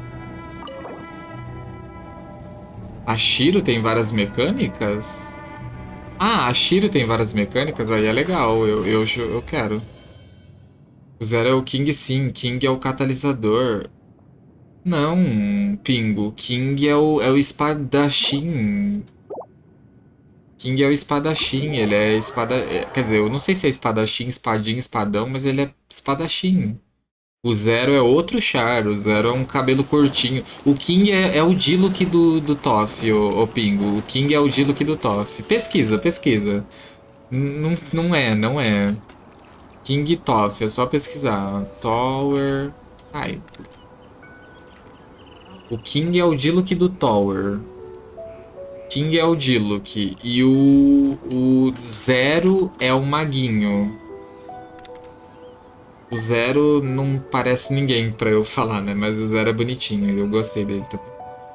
A Shiro tem várias mecânicas? Ah, a Shiro tem várias mecânicas? Aí é legal, eu quero. O Zero é o King, sim. King é o catalisador. Não, Pingo. King é o espadachim. King é o espadachim. Ele é espada. Quer dizer, eu não sei se é espadachim, espadinho, espadão, mas ele é espadachim. O Zero é outro Char, o Zero é um cabelo curtinho. O King é o Diluc do Toff, ô Pingo. O King é o Diluc do Toff. Pesquisa, pesquisa. Não é, não é. King Toff, é só pesquisar. Tower. Ai, o King é o Diluc do Tower. King é o Diluc. E o Zero é o Maguinho. O Zero não parece ninguém pra eu falar, né? Mas o Zero é bonitinho. Eu gostei dele também.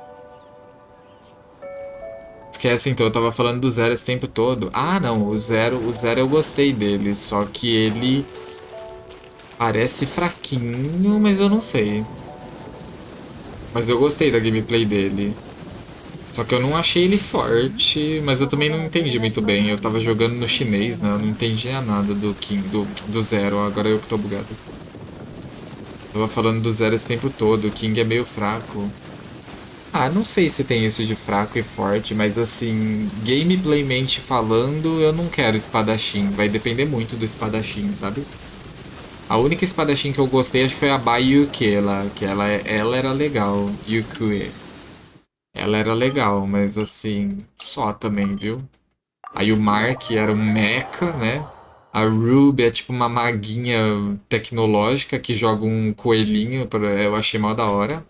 Esquece então, eu tava falando do Zero esse tempo todo. Ah, não, o Zero eu gostei dele. Só que ele parece fraquinho, mas eu não sei. Mas eu gostei da gameplay dele. Só que eu não achei ele forte, mas eu também não entendi muito bem. Eu tava jogando no chinês, né? Eu não entendia nada do King, do Zero. Agora eu que tô bugado. Tava falando do Zero esse tempo todo. O King é meio fraco. Ah, não sei se tem isso de fraco e forte, mas assim, gameplaymente falando, eu não quero espadachim. Vai depender muito do espadachim, sabe? A única espadachim que eu gostei acho que foi a Bai Yuke lá, que ela era legal. Yukue. Ela era legal, mas assim, só também, viu? Aí o Mark era um mecha, né? A Ruby é tipo uma maguinha tecnológica que joga um coelhinho, eu achei mó da hora.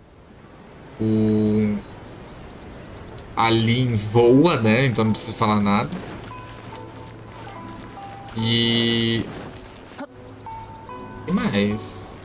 O A Lin voa, né? Então não preciso falar nada. E. O que mais?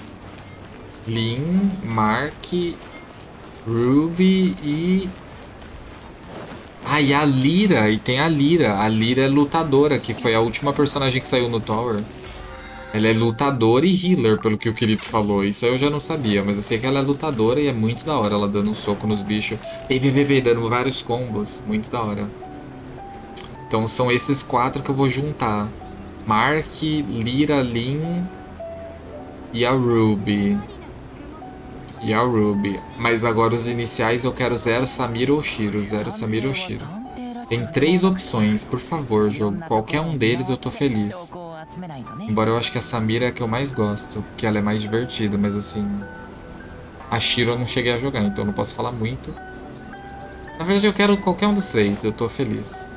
Lin, Mark, Ruby e. Ah, e a Lyra. E tem a Lyra. A Lyra é lutadora, que foi a última personagem que saiu no Tower. Ela é lutadora e healer, pelo que o Kirito falou. Isso eu já não sabia, mas eu sei que ela é lutadora e é muito da hora ela dando um soco nos bichos. Bebê, dando vários combos. Muito da hora. Então são esses quatro que eu vou juntar. Mark, Lyra, Lin e a Ruby. E a Ruby. Mas agora os iniciais eu quero Zero, Samira ou Shiro. Zero, Samira ou Shiro. Tem três opções, por favor, jogo. Qualquer um deles eu tô feliz. Embora eu acho que a Samira é a que eu mais gosto, que ela é mais divertida, mas assim. A Shiro eu não cheguei a jogar, então não posso falar muito. Na verdade eu quero qualquer um dos três, eu tô feliz.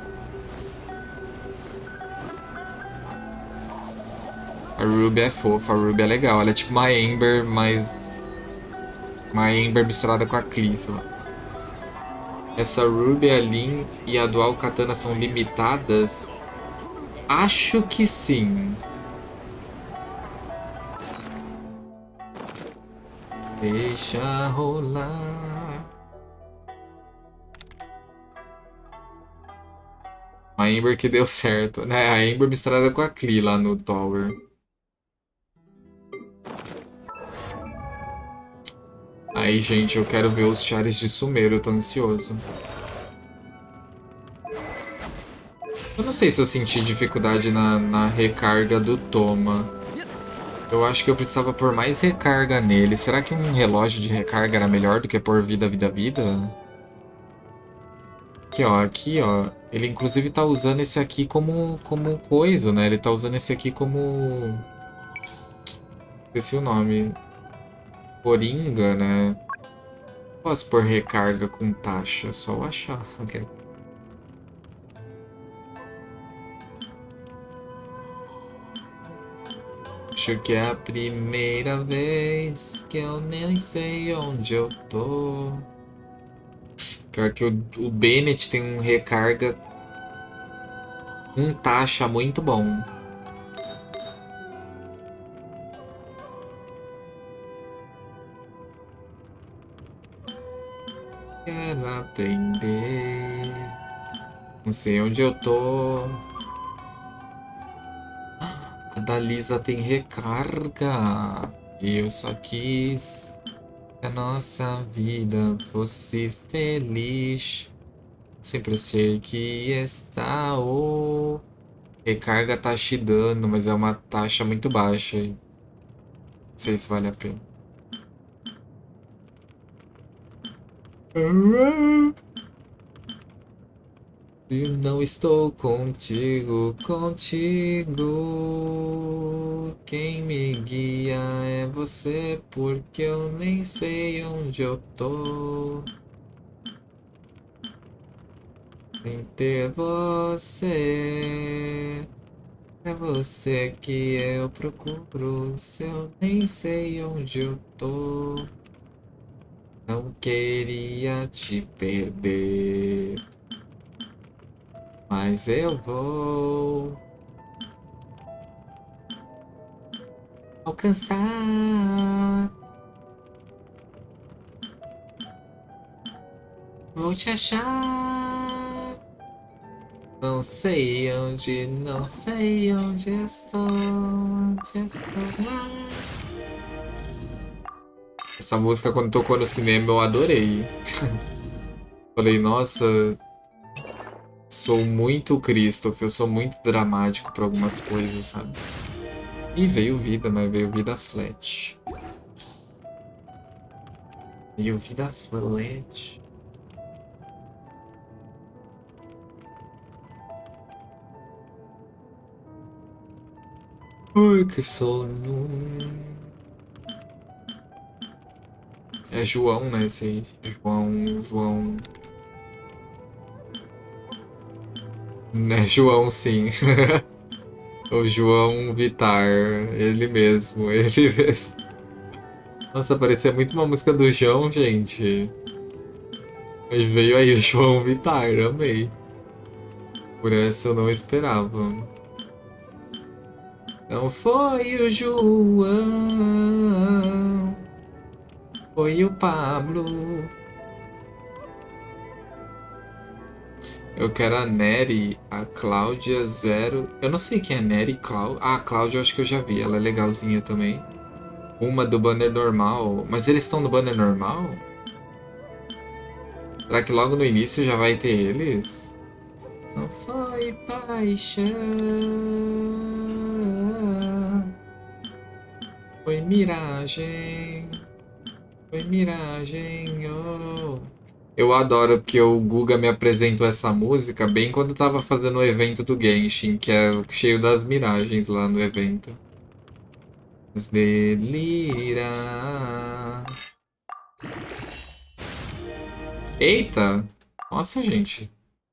A Ruby é fofa, a Ruby é legal. Ela é tipo uma Amber, mas. Uma Amber misturada com a Clee, sei lá. Essa Ruby, a Lin e a Dual Katana são limitadas? Acho que sim. Deixa rolar. A Amber que deu certo, né? A Amber misturada com a Clee lá no Tower. Aí, gente, eu quero ver os chares de Sumeiro, eu tô ansioso. Eu não sei se eu senti dificuldade na recarga do Toma. Eu acho que eu precisava pôr mais recarga nele. Será que um relógio de recarga era melhor do que pôr vida, vida, vida? Aqui, ó, aqui, ó. Ele inclusive tá usando esse aqui como coisa, né? Ele tá usando esse aqui como... Esqueci o nome. Coringa, né? Posso pôr recarga com taxa, só eu achar. Ok. Acho que é a primeira vez que eu nem sei onde eu tô. Pior que o Bennett tem um recarga com taxa muito bom. Quero aprender. Não sei onde eu tô. A da Lisa tem recarga. Eu só quis que a nossa vida fosse feliz. Sempre sei que está o recarga tá te dando, mas é uma taxa muito baixa. Não sei se vale a pena. E não estou contigo, contigo. Quem me guia é você, porque eu nem sei onde eu tô. Sem ter você, é você que eu procuro. Se eu nem sei onde eu tô, não queria te perder. Mas eu vou alcançar. Vou te achar. Não sei onde estou. Onde estou mais. Essa música, quando tocou no cinema, eu adorei. Falei, nossa, sou muito Christopher, eu sou muito dramático pra algumas coisas, sabe? E veio vida, mas veio vida flat. Veio vida flat. Ai, que sono. É João, né? Esse aí. João. É João, sim. O João Vitar. Ele mesmo, ele mesmo. Nossa, parecia muito uma música do João, gente. Mas veio aí o João Vitar, amei. Por essa eu não esperava. Não foi o João, foi o Pablo. Eu quero a Nery, a Cláudia Zero. Eu não sei quem é Nery, Cláudia. Ah, a Cláudia eu acho que eu já vi, ela é legalzinha também. Uma do banner normal. Mas eles estão no banner normal? Será que logo no início já vai ter eles? Não foi paixão, foi miragem, foi miragem, oh. Eu adoro que o Guga me apresentou essa música bem quando tava fazendo o evento do Genshin, que é cheio das miragens lá no evento. Mas delira. Eita! Nossa, gente.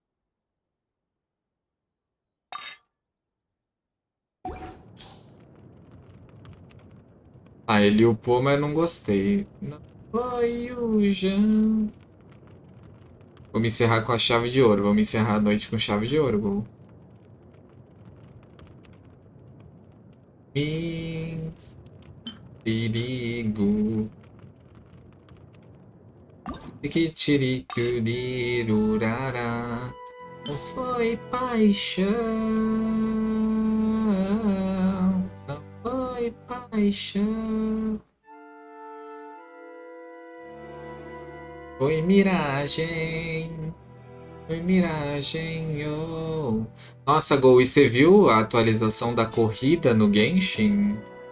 Ah, ele upou, mas não gostei. Não foi o Jean. Vou me encerrar com a chave de ouro. Vamos encerrar a noite com chave de ouro, Gol. Perigo. Tiquitiricurirurará. Não foi paixão. Não foi paixão. Foi miragem. Foi miragem. Oh. Nossa, Gol, e você viu a atualização da corrida no Genshin?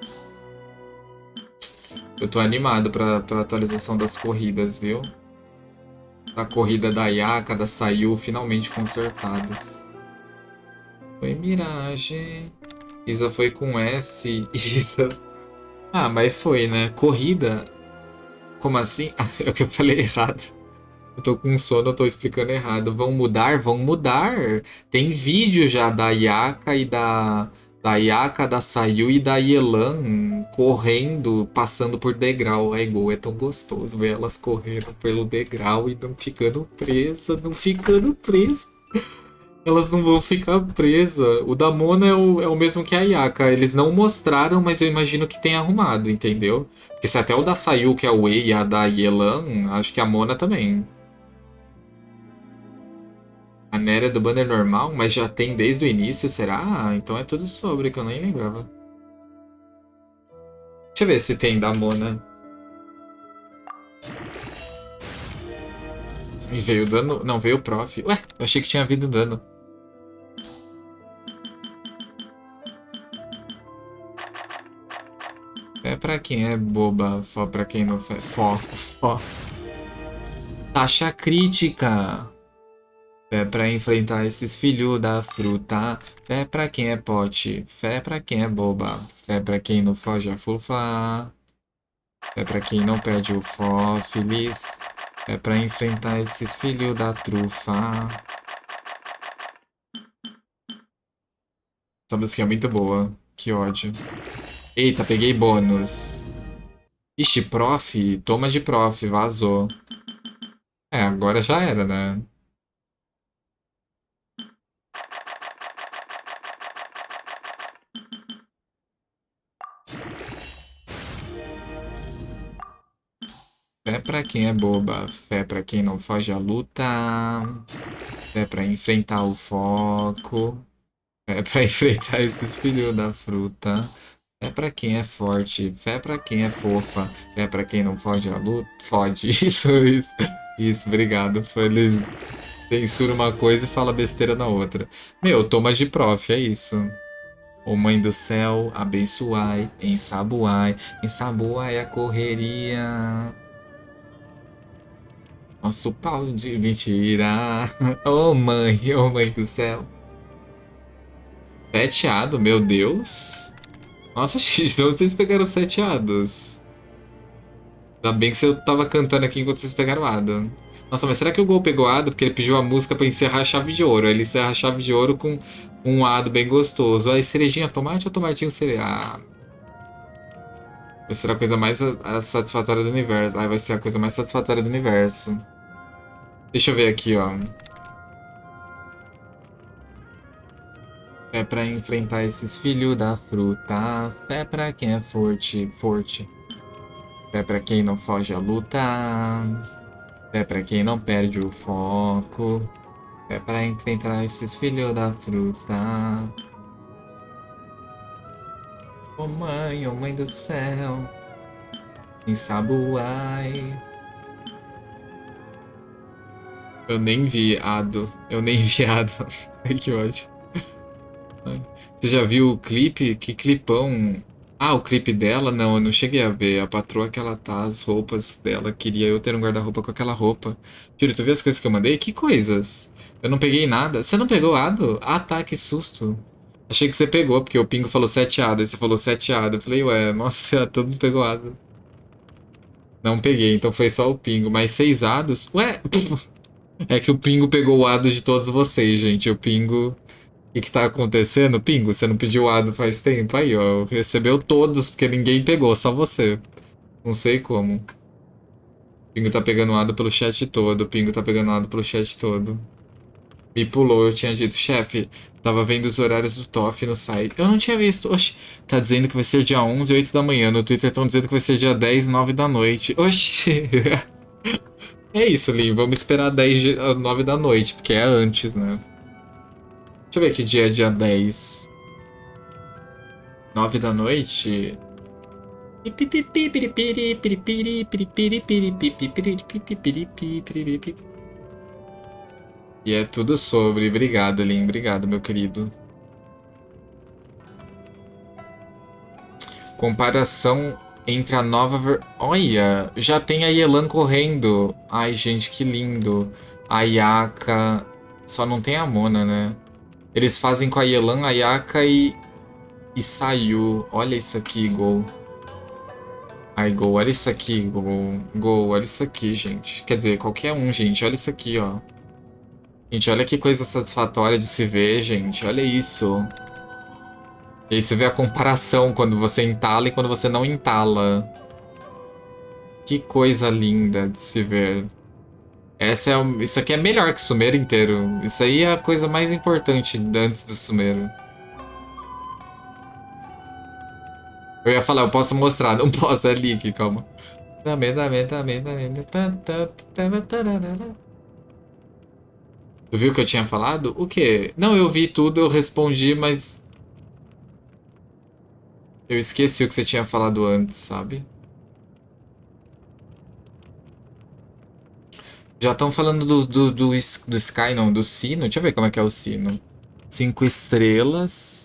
Eu tô animado pra atualização das corridas, viu? Da corrida da Yaka, da Sayu, finalmente consertadas. Foi miragem. Isa foi com S. Isa. Ah, mas foi, né? Corrida. Como assim? É o que eu falei errado. Eu tô com sono, eu tô explicando errado. Vão mudar? Vão mudar. Tem vídeo já da Yaka e da Yaka, da Sayu e da Yelan correndo, passando por degrau. É igual, é tão gostoso ver elas correndo pelo degrau e não ficando presas, não ficando presas. Elas não vão ficar presas. O da Mona é o mesmo que a Yaka. Eles não mostraram, mas eu imagino que tem arrumado, entendeu? Porque se até o da Sayu, que é o Wei, e a da Yelan, acho que a Mona também. A Nera é do banner normal, mas já tem desde o início, será? Ah, então é tudo sobre, que eu nem lembrava. Deixa eu ver se tem da Mona. E veio dano. Não, veio o prof. Ué, eu achei que tinha havido dano. É pra quem é boba, fó pra quem não faz. Fó. Taxa crítica. Fé pra enfrentar esses filhos da fruta. Fé pra quem é pote. Fé pra quem é boba. Fé pra quem não foge a fufa. Fé pra quem não perde o fó feliz. Fé pra enfrentar esses filhos da trufa. Essa música é muito boa. Que ódio. Eita, peguei bônus. Ixi, prof. Toma de prof. Vazou. É, agora já era, né? Fé pra quem é boba, fé pra quem não foge à luta, fé pra enfrentar o foco, fé pra enfrentar esses filhos da fruta, fé pra quem é forte, fé pra quem é fofa, fé pra quem não foge à luta, fode, isso, obrigado. Ele censura uma coisa e fala besteira na outra. Meu, toma de prof, é isso. Ô Mãe do Céu, abençoai, ensaboai a correria. Nosso pau de mentira. Ô mãe do céu. Seteado, meu Deus. Nossa, gente, de onde vocês pegaram seteados? Ainda bem que você tava cantando aqui enquanto vocês pegaram Ado. Nossa, mas será que o Gol pegou Ado? Porque ele pediu a música pra encerrar a chave de ouro. Ele encerra a chave de ouro com um Ado bem gostoso. Aí, cerejinha tomate ou tomatinho cereja? Ah, vai ser a coisa mais satisfatória do universo. Vai ser a coisa mais satisfatória do universo. Deixa eu ver aqui, ó. Fé pra enfrentar esses filhos da fruta. Fé pra quem é forte, forte. Fé pra quem não foge à luta. Fé pra quem não perde o foco. Fé pra enfrentar esses filhos da fruta. Ô mãe do céu. Ensaboai. Eu nem vi Ado. Eu nem vi Ado. Ai, que ódio. Você já viu o clipe? Que clipão. Ah, o clipe dela? Não, eu não cheguei a ver. A patroa que ela tá, as roupas dela. Queria eu ter um guarda-roupa com aquela roupa. Tiro, tu viu as coisas que eu mandei? Que coisas? Eu não peguei nada. Você não pegou Ado? Ah, tá, que susto. Achei que você pegou, porque o Pingo falou 7 Ado. Aí você falou 7 Ado. Eu falei, ué, nossa, todo mundo pegou Ado. Não peguei, então foi só o Pingo. Mas 6 Ados? Ué, é que o Pingo pegou o Ado de todos vocês, gente. O Pingo. O que tá acontecendo? Pingo, você não pediu ADO faz tempo? Aí, ó, recebeu todos, porque ninguém pegou, só você. Não sei como. Pingo tá pegando ADO pelo chat todo, Pingo tá pegando ADO pelo chat todo. Me pulou, eu tinha dito, chefe, tava vendo os horários do TOF no site. Eu não tinha visto, oxi, tá dizendo que vai ser dia 11, 8 da manhã. No Twitter estão dizendo que vai ser dia 10, 9 da noite. Oxi. É isso, Lin, vamos esperar 10, 9 da noite, porque é antes, né? Deixa eu ver que dia é dia 10. 9 da noite. E é tudo sobre. Obrigado, Lin. Obrigado, meu querido. Comparação entre a nova. Olha, já tem a Yelan correndo. Ai, gente, que lindo. A Yaka. Só não tem a Mona, né? Eles fazem com a Yelan, a Yaka e Sayu. Olha isso aqui, Gol. Ai, Gol, olha isso aqui, Gol. Gol, olha isso aqui, gente. Quer dizer, qualquer um, gente. Olha isso aqui, ó. Gente, olha que coisa satisfatória de se ver, gente. Olha isso. E aí você vê a comparação quando você entala e quando você não entala. Que coisa linda de se ver. Isso aqui é melhor que o Sumeiro inteiro. Isso aí é a coisa mais importante antes do Sumeiro. Eu ia falar, eu posso mostrar. Não posso, é leak, calma. Tu viu o que eu tinha falado? O quê? Não, eu vi tudo, eu respondi, mas eu esqueci o que você tinha falado antes, sabe? Já estão falando do Sky, não, do sino. Deixa eu ver como é que é o sino. 5 estrelas.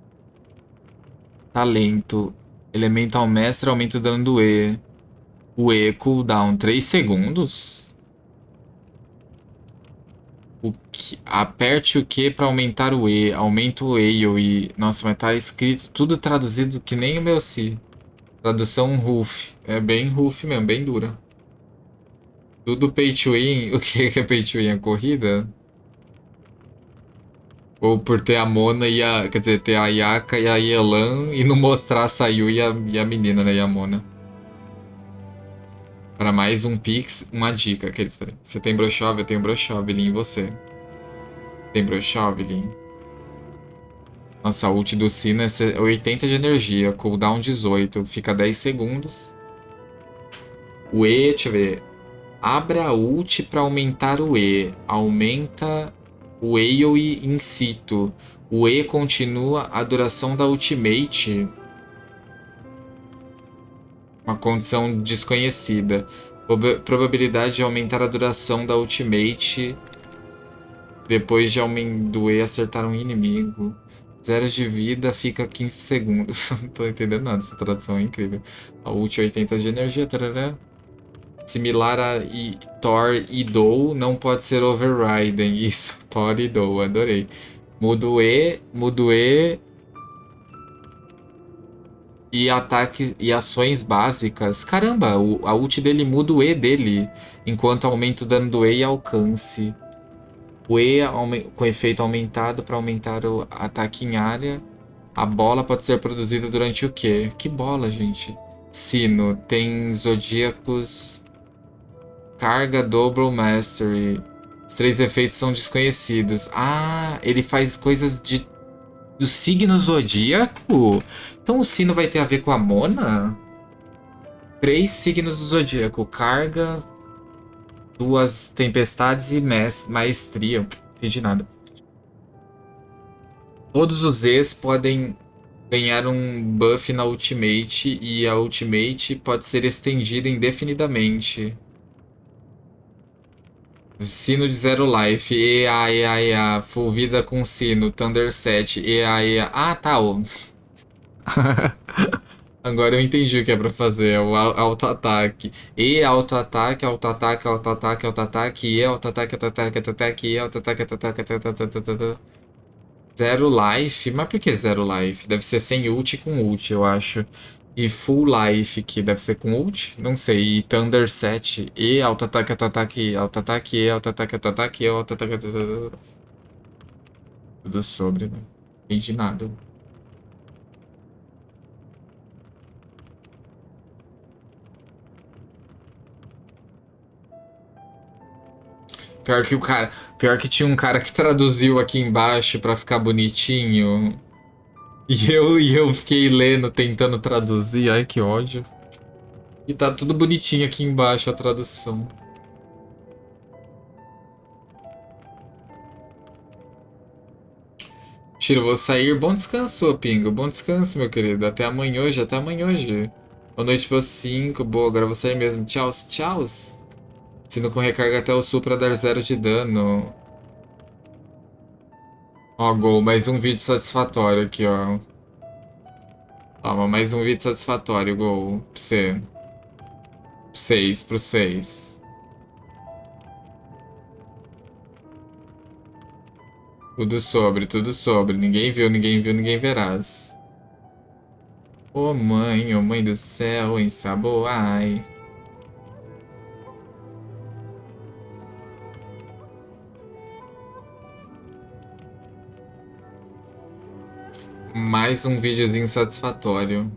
Talento. Elemental Mestre aumenta o dano do E. O E cooldown 3 segundos? Aperte o Q pra aumentar o E. Aumenta o E o I. Nossa, mas tá escrito tudo traduzido que nem o meu Si. Tradução Ruf. É bem Ruf mesmo, bem dura. Tudo pay to win. O que é pay to win? A corrida? Ou por ter a Mona e a. Quer dizer, ter a Yaka e a Yelan e não mostrar a Sayu e a menina, né? E a Mona. Para mais um Pix, uma dica. Aqueles, peraí. Você tem Brochov? Eu tenho Brochov, Lin, e você? Tem Brochov, Lin? Nossa, a ult do Sino é 80 de energia, cooldown 18, fica 10 segundos. O E, deixa eu ver. Abra a ult para aumentar o E. Aumenta o AoE in situ. O E continua a duração da ultimate. Uma condição desconhecida. Probabilidade de aumentar a duração da ultimate depois de do E acertar um inimigo. 0 de vida fica 15 segundos. Não tô entendendo nada, essa tradução é incrível. A ult 80 de energia. Tarará. Similar a Thor e Dou, não pode ser overridden. Isso, Thor e Dou, adorei. Mudo E e ataque e ações básicas. Caramba, a ult dele muda o E dele, enquanto aumenta o dano do E e alcance. O E com efeito aumentado para aumentar o ataque em área. A bola pode ser produzida durante o quê? Que bola, gente? Sino, tem zodíacos. Carga, Double Mastery. Os 3 efeitos são desconhecidos. Ah, ele faz coisas do signo zodíaco? Então o sino vai ter a ver com a Mona? 3 signos do zodíaco. Carga, 2 tempestades e maestria. Não entendi nada. Todos os Zs podem ganhar um buff na Ultimate e a Ultimate pode ser estendida indefinidamente. Sino de zero life, EA, full vida com sino, Thunder 7, EA. Ah, tá. Agora eu entendi o que é pra fazer, é o auto-ataque. E auto-ataque, auto-ataque, auto-ataque, auto-ataque, E auto-ataque, auto-ataque, auto-ataque, E auto-ataque, auto-ataque, auto-ataque. Zero life? Mas por que zero life? Deve ser sem ult e com ult, eu acho. E full life, que deve ser com ult? Não sei. E Thunder 7. E auto-ataque, auto-ataque, auto-ataque, E auto-ataque, auto-ataque, E auto-ataque, auto-ataque. Tudo sobre, né? Não entendi nada. Pior que o cara. Pior que tinha um cara que traduziu aqui embaixo pra ficar bonitinho. E eu fiquei lendo, tentando traduzir. Ai, que ódio. E tá tudo bonitinho aqui embaixo a tradução. Tiro, vou sair. Bom descanso, Pingo. Bom descanso, meu querido. Até amanhã hoje, até amanhã hoje. Boa noite para 5. Boa, agora eu vou sair mesmo. Tchau, tchau. Sino com recarga até o sul pra dar 0 de dano. Ó, Gol, mais um vídeo satisfatório aqui, ó. Toma, mais um vídeo satisfatório, Gol. Pra você. 6 pro 6. Tudo sobre, tudo sobre. Ninguém viu, ninguém viu, ninguém verás. Ô mãe do céu, em Saboai. Mais um videozinho satisfatório.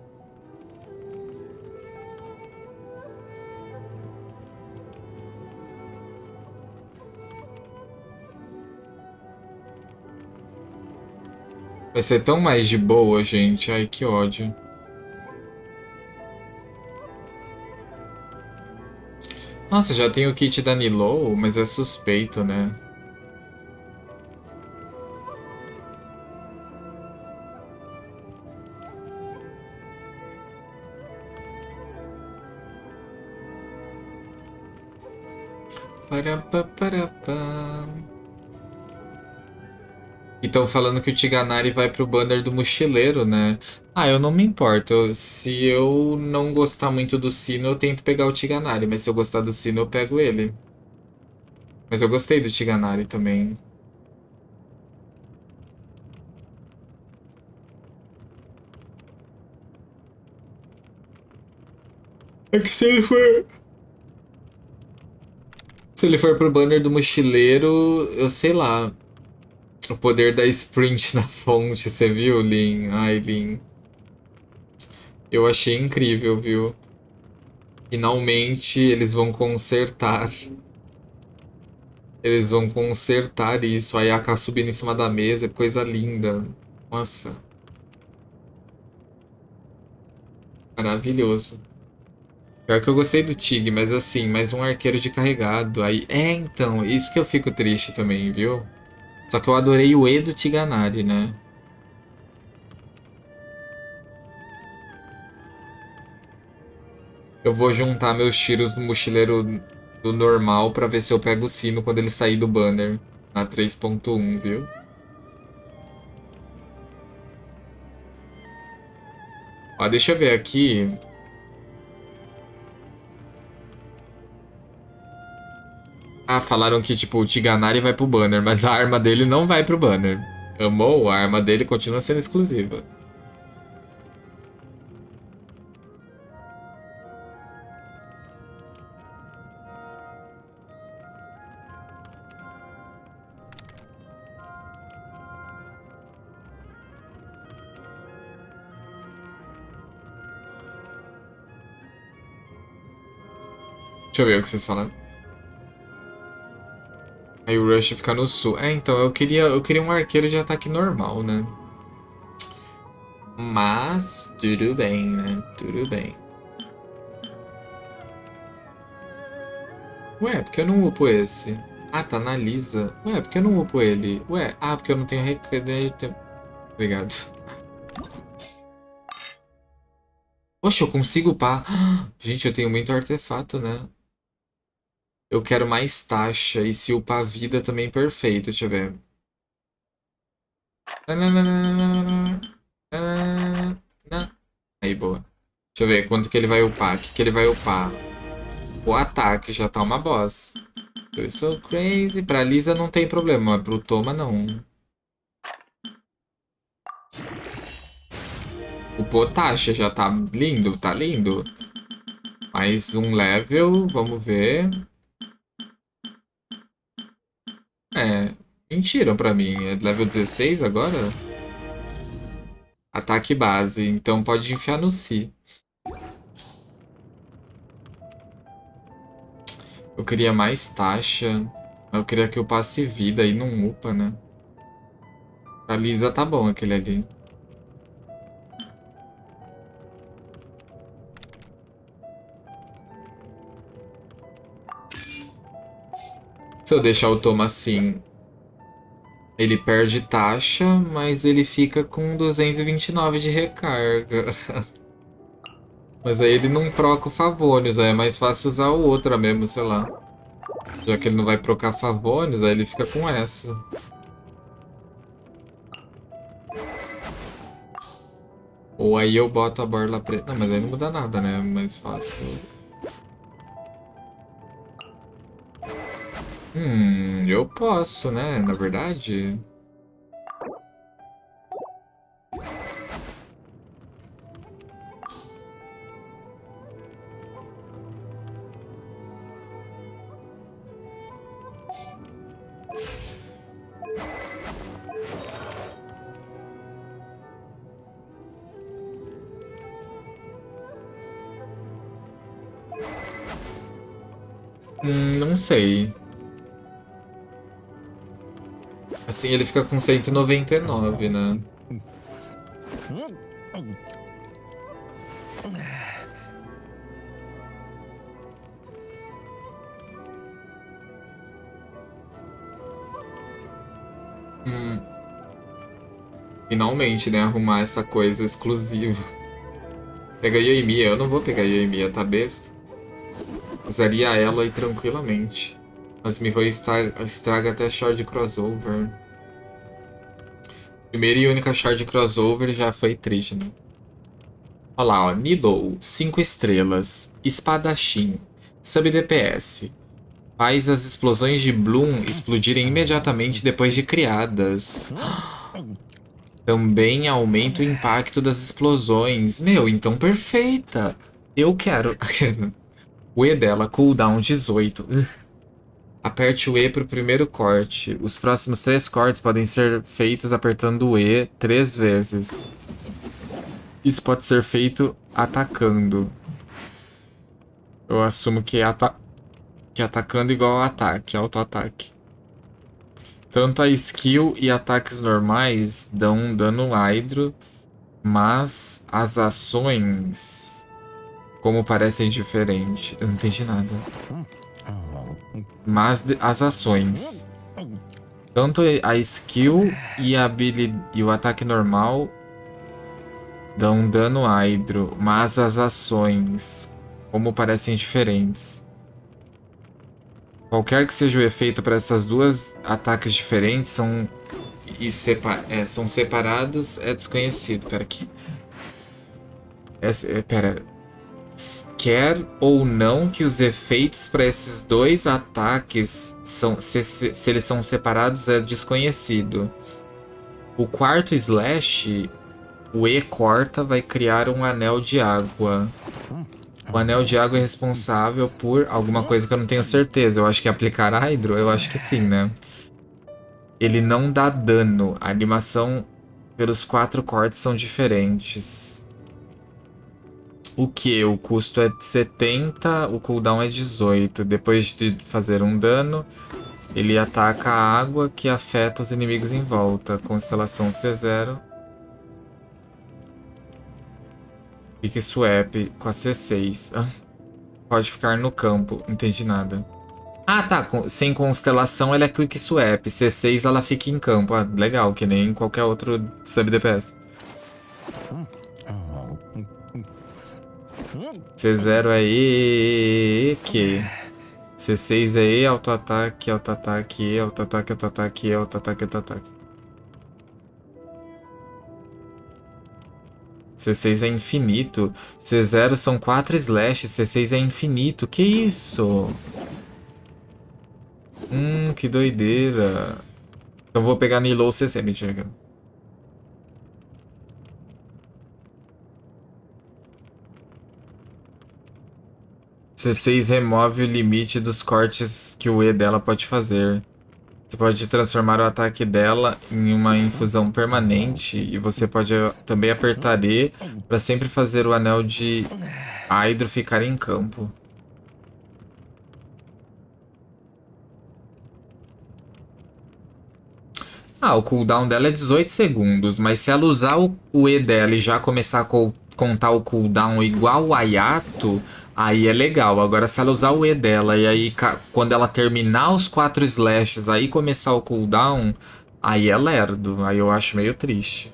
Vai ser tão mais de boa, gente. Ai, que ódio. Nossa, já tem o kit da Nilou, mas é suspeito, né? E estão falando que o Tiganari vai pro banner do mochileiro, né? Ah, eu não me importo. Se eu não gostar muito do Sino, eu tento pegar o Tiganari. Mas se eu gostar do Sino, eu pego ele. Mas eu gostei do Tiganari também. É que se ele for. Se ele for pro banner do mochileiro, eu sei lá. O poder da sprint na fonte, você viu, Lin? Ai, Lin. Eu achei incrível, viu? Finalmente eles vão consertar. Eles vão consertar isso. Aí a Aka subindo em cima da mesa, coisa linda. Nossa, maravilhoso. Pior que eu gostei do Tig, mas assim, mais um arqueiro de carregado. Aí, então, isso que eu fico triste também, viu? Só que eu adorei o E do Tiganari, né? Eu vou juntar meus tiros no mochileiro do normal pra ver se eu pego o sino quando ele sair do banner na 3.1, viu? Ó, deixa eu ver aqui. Ah, falaram que tipo o Tiganari vai pro banner, mas a arma dele não vai pro banner. Amou? A arma dele continua sendo exclusiva. Deixa eu ver o que vocês falaram. Aí o Rush fica no sul. Então, eu queria um arqueiro de ataque normal, né? Mas, tudo bem, né? Tudo bem. Ué, por que eu não upo esse? Ah, tá na Lisa. Ué, por que eu não upo ele? Ué, porque eu não tenho recadete. Obrigado. Poxa, eu consigo upar. Gente, eu tenho muito artefato, né? Eu quero mais taxa. E se upar vida também, perfeito. Deixa eu ver. Aí, boa. Deixa eu ver quanto que ele vai upar. O que que ele vai upar? O ataque já tá uma boss. Eu sou crazy. Pra Lisa não tem problema, mas pro Toma não. O Potasha já tá lindo, tá lindo. Mais um level, vamos ver. Mentiram pra mim. É level 16 agora? Ataque base, então pode enfiar no Si. Eu queria mais taxa. Eu queria que eu passe vida e não upa, né? A Lisa tá bom aquele ali. Se eu deixar o Toma assim, ele perde taxa, mas ele fica com 229 de recarga. Mas aí ele não troca o Favonius, aí é mais fácil usar o outro mesmo, sei lá. Já que ele não vai trocar Favonius, aí ele fica com essa. Ou aí eu boto a borla preta. Não, mas aí não muda nada, né? É mais fácil. Eu posso, né? Na verdade. Não sei. Assim ele fica com 199, né? Hum, Finalmente, né? Arrumar essa coisa exclusiva. Pega a Yoimiya. Eu não vou pegar a Yoimiya, tá besta? Usaria ela aí tranquilamente. Mas Miho estraga até Shard Crossover. Primeira e única Shard Crossover já foi triste, né? Olha lá, ó. Nidou, 5 estrelas. Espadachim. Sub DPS. Faz as explosões de Bloom explodirem imediatamente depois de criadas. Também aumenta o impacto das explosões. Meu, então perfeita. Eu quero. O E dela, cooldown 18. Aperte o E para o primeiro corte. Os próximos 3 cortes podem ser feitos apertando o E 3 vezes. Isso pode ser feito atacando. Eu assumo que é atacando igual ao ataque, auto-ataque. Tanto a skill e ataques normais dão um dano hydro, mas as ações, como parecem diferentes. Eu não entendi nada. Mas as ações. Tanto a skill e o ataque normal dão um dano hydro, mas as ações, como parecem diferentes. Qualquer que seja o efeito para essas duas ataques diferentes são separados, é desconhecido. Pera aqui. Pera. Quer ou não que os efeitos para esses dois ataques se eles são separados é desconhecido. O quarto slash, o E corta, vai criar um anel de água. O anel de água é responsável por alguma coisa que eu não tenho certeza. Eu acho que é aplicar Hydro? Eu acho que sim, né? Ele não dá dano. A animação pelos 4 cortes são diferentes. O que? O custo é 70, o cooldown é 18. Depois de fazer um dano, ele ataca a água que afeta os inimigos em volta. Constelação C0. Quick Swap com a C6. Pode ficar no campo. Entendi nada. Ah, tá. Sem constelação ela é Quick Swap. C6 ela fica em campo. Ah, legal. Que nem qualquer outro sub-DPS. C0 é E, que C6 é E, auto-ataque, auto-ataque, E, auto-ataque, auto-ataque, E, auto-ataque, auto-ataque. C6 é infinito. C0 são 4 slash. C6 é infinito. Que isso? Que doideira. Então vou pegar Nilou C6. Mentira. C6 remove o limite dos cortes que o E dela pode fazer. Você pode transformar o ataque dela em uma infusão permanente e você pode também apertar E para sempre fazer o anel de Hydro ficar em campo. Ah, o cooldown dela é 18 segundos, mas se ela usar o E dela e já começar a contar o cooldown igual o Ayato, aí é legal. Agora, se ela usar o E dela e aí quando ela terminar os 4 slashes, aí começar o cooldown, aí é lerdo. Aí eu acho meio triste.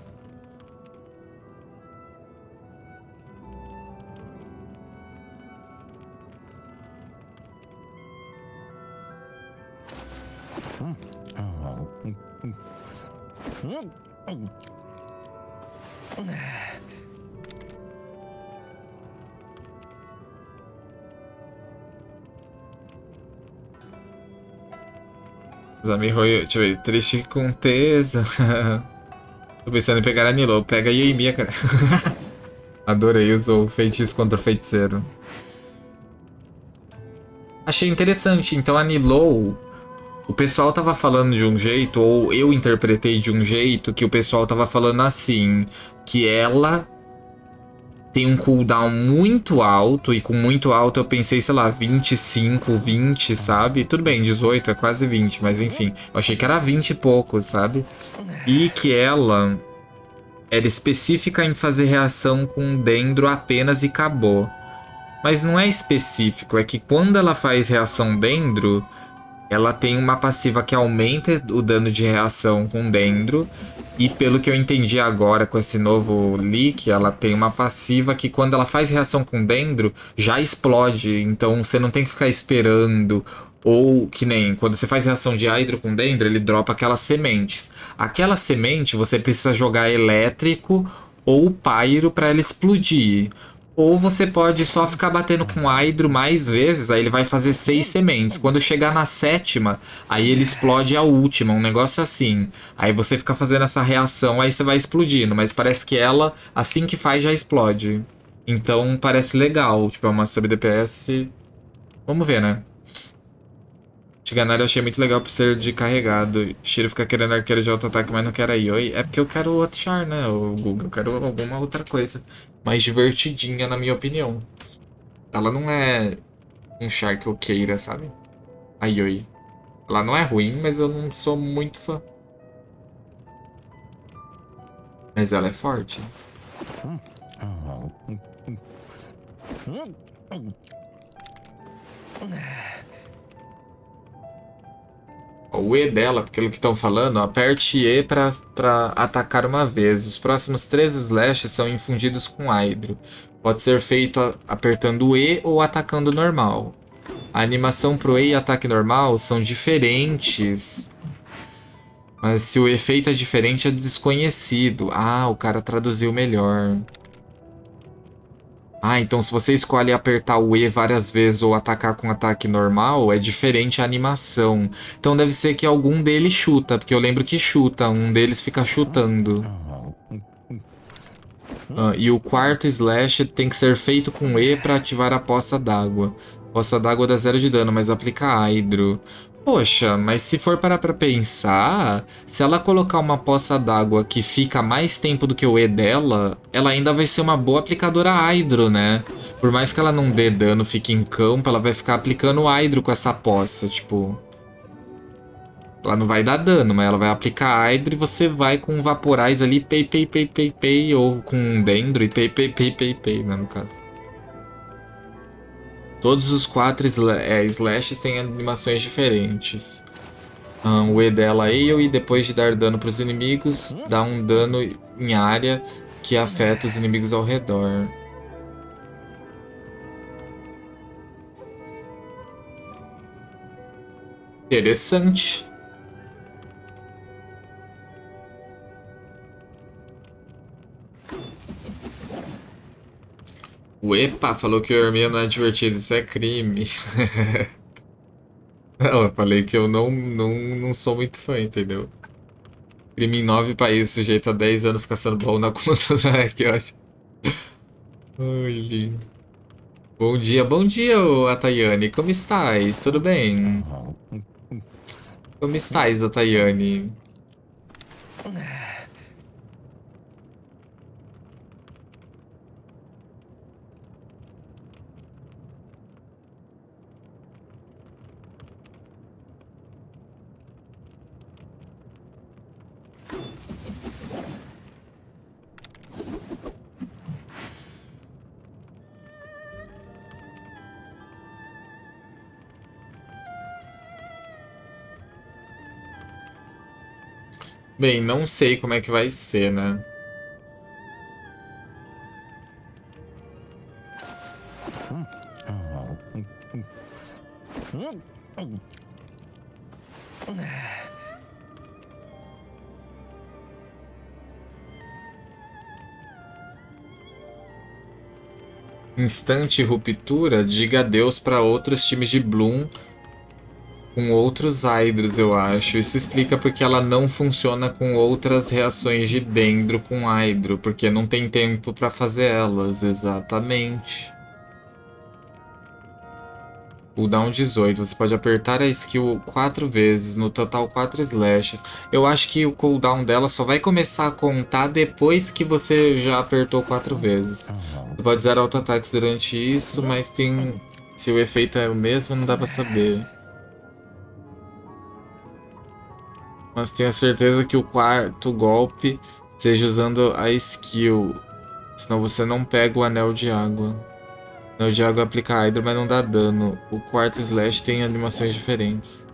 Deixa eu ver, triste com Tesa. Tô pensando em pegar a Nilou. Pega a Yoimiya, cara. Adorei, usou o feitiço contra o feiticeiro. Achei interessante. Então a Nilou, o pessoal tava falando de um jeito, ou eu interpretei de um jeito, que o pessoal tava falando assim, que ela tem um cooldown muito alto, e com muito alto eu pensei, sei lá, 25, 20, sabe? Tudo bem, 18 é quase 20, mas enfim, eu achei que era 20 e pouco, sabe? E que ela era específica em fazer reação com Dendro apenas e acabou. Mas não é específico, é que quando ela faz reação Dendro, ela tem uma passiva que aumenta o dano de reação com Dendro. E pelo que eu entendi agora com esse novo leak, ela tem uma passiva que quando ela faz reação com Dendro, já explode. Então você não tem que ficar esperando. Ou que nem quando você faz reação de Hydro com Dendro, ele dropa aquelas sementes. Aquela semente você precisa jogar elétrico ou pyro para ela explodir. Ou você pode só ficar batendo com Hydro mais vezes, aí ele vai fazer 6 sementes. Quando chegar na sétima, aí ele explode a última, um negócio assim. Aí você fica fazendo essa reação, aí você vai explodindo. Mas parece que ela, assim que faz, já explode. Então parece legal, tipo, é uma sub DPS. Vamos ver, né? Shiganari eu achei muito legal por ser de carregado. Shiro fica querendo arqueiro de auto-ataque, mas não quero a Yoi. É porque eu quero o outro Char, né? O Guga. Eu quero alguma outra coisa. Mais divertidinha, na minha opinião. Ela não é um Char que eu queira, sabe? A Yoi. Ela não é ruim, mas eu não sou muito fã. Mas ela é forte. O E dela, pelo que estão falando, aperte E para atacar uma vez. Os próximos 3 slashes são infundidos com Hydro. Pode ser feito apertando o E ou atacando normal. A animação pro E e ataque normal são diferentes. Mas se o efeito é diferente, é desconhecido. Ah, o cara traduziu melhor. Ah, então se você escolhe apertar o E várias vezes ou atacar com ataque normal, é diferente a animação. Então deve ser que algum deles chuta, porque eu lembro que chuta, um deles fica chutando. E o quarto slash tem que ser feito com E para ativar a poça d'água. Poça d'água dá 0 de dano, mas aplica Hydro. Poxa, mas se for parar pra pensar, se ela colocar uma poça d'água que fica mais tempo do que o E dela, ela ainda vai ser uma boa aplicadora Hydro, né? Por mais que ela não dê dano, fique em campo, ela vai ficar aplicando Hydro com essa poça, tipo... Ela não vai dar dano, mas ela vai aplicar Hydro e você vai com Vaporize ali, pei, ou com Dendro e pei, né, no caso. Todos os 4 slashes têm animações diferentes. O E dela é e depois de dar dano para os inimigos, dá um dano em área que afeta os inimigos ao redor. Interessante. O Epa falou que o Hermia não é divertido, isso é crime. Não, eu falei que eu não sou muito fã, entendeu? Crime em 9 países, sujeito a 10 anos caçando baú na conta da Hack, eu acho. Ai, lindo. Bom dia, ô Atayane. Como estás? Tudo bem? Como estás, Atayane? Bem, não sei como é que vai ser, né? Instante ruptura, diga adeus para outros times de Bloom com outros Hydros, eu acho. Isso explica porque ela não funciona com outras reações de Dendro com Hydro, porque não tem tempo para fazer elas, exatamente. Cooldown 18, você pode apertar a skill 4 vezes, no total 4 slashes. Eu acho que o cooldown dela só vai começar a contar depois que você já apertou 4 vezes. Você pode usar auto-ataques durante isso, mas tem... Se o efeito é o mesmo, não dá pra saber. Mas tenha certeza que o quarto golpe seja usando a skill. Senão você não pega o anel de água. O anel de água aplica Hydro, mas não dá dano. O quarto slash tem animações diferentes.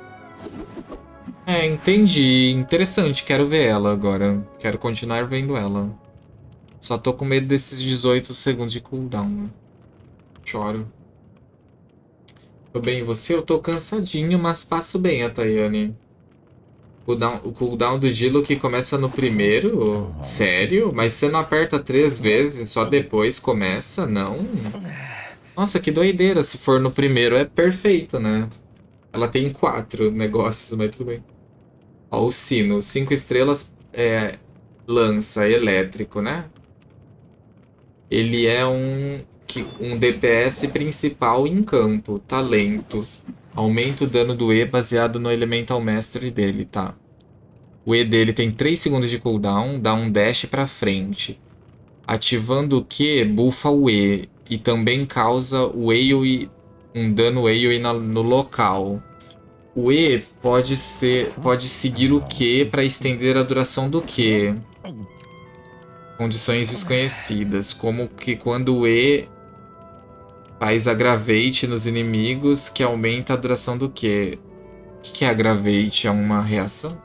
É, entendi. Interessante. Quero ver ela agora. Quero continuar vendo ela. Só tô com medo desses 18 segundos de cooldown, né? Choro. Tô bem, e você? Eu tô cansadinho, mas passo bem, a Tayane. O cooldown do Diluc começa no primeiro? Sério? Mas você não aperta 3 vezes e só depois começa? Não? Nossa, que doideira. Se for no primeiro é perfeito, né? Ela tem 4 negócios, mas tudo bem. Ó, o sino. 5 estrelas lança elétrico, né? Ele é um DPS principal em campo. Talento. Aumenta o dano do E baseado no Elemental Mastery dele, tá? O E dele tem 3 segundos de cooldown, dá um dash pra frente. Ativando o Q, buffa o E. E também causa o AoE, um dano AoE no local. O E pode seguir o Q para estender a duração do Q. Condições desconhecidas, como que quando o E faz aggravate nos inimigos, que aumenta a duração do Q. O que é aggravate? É uma reação?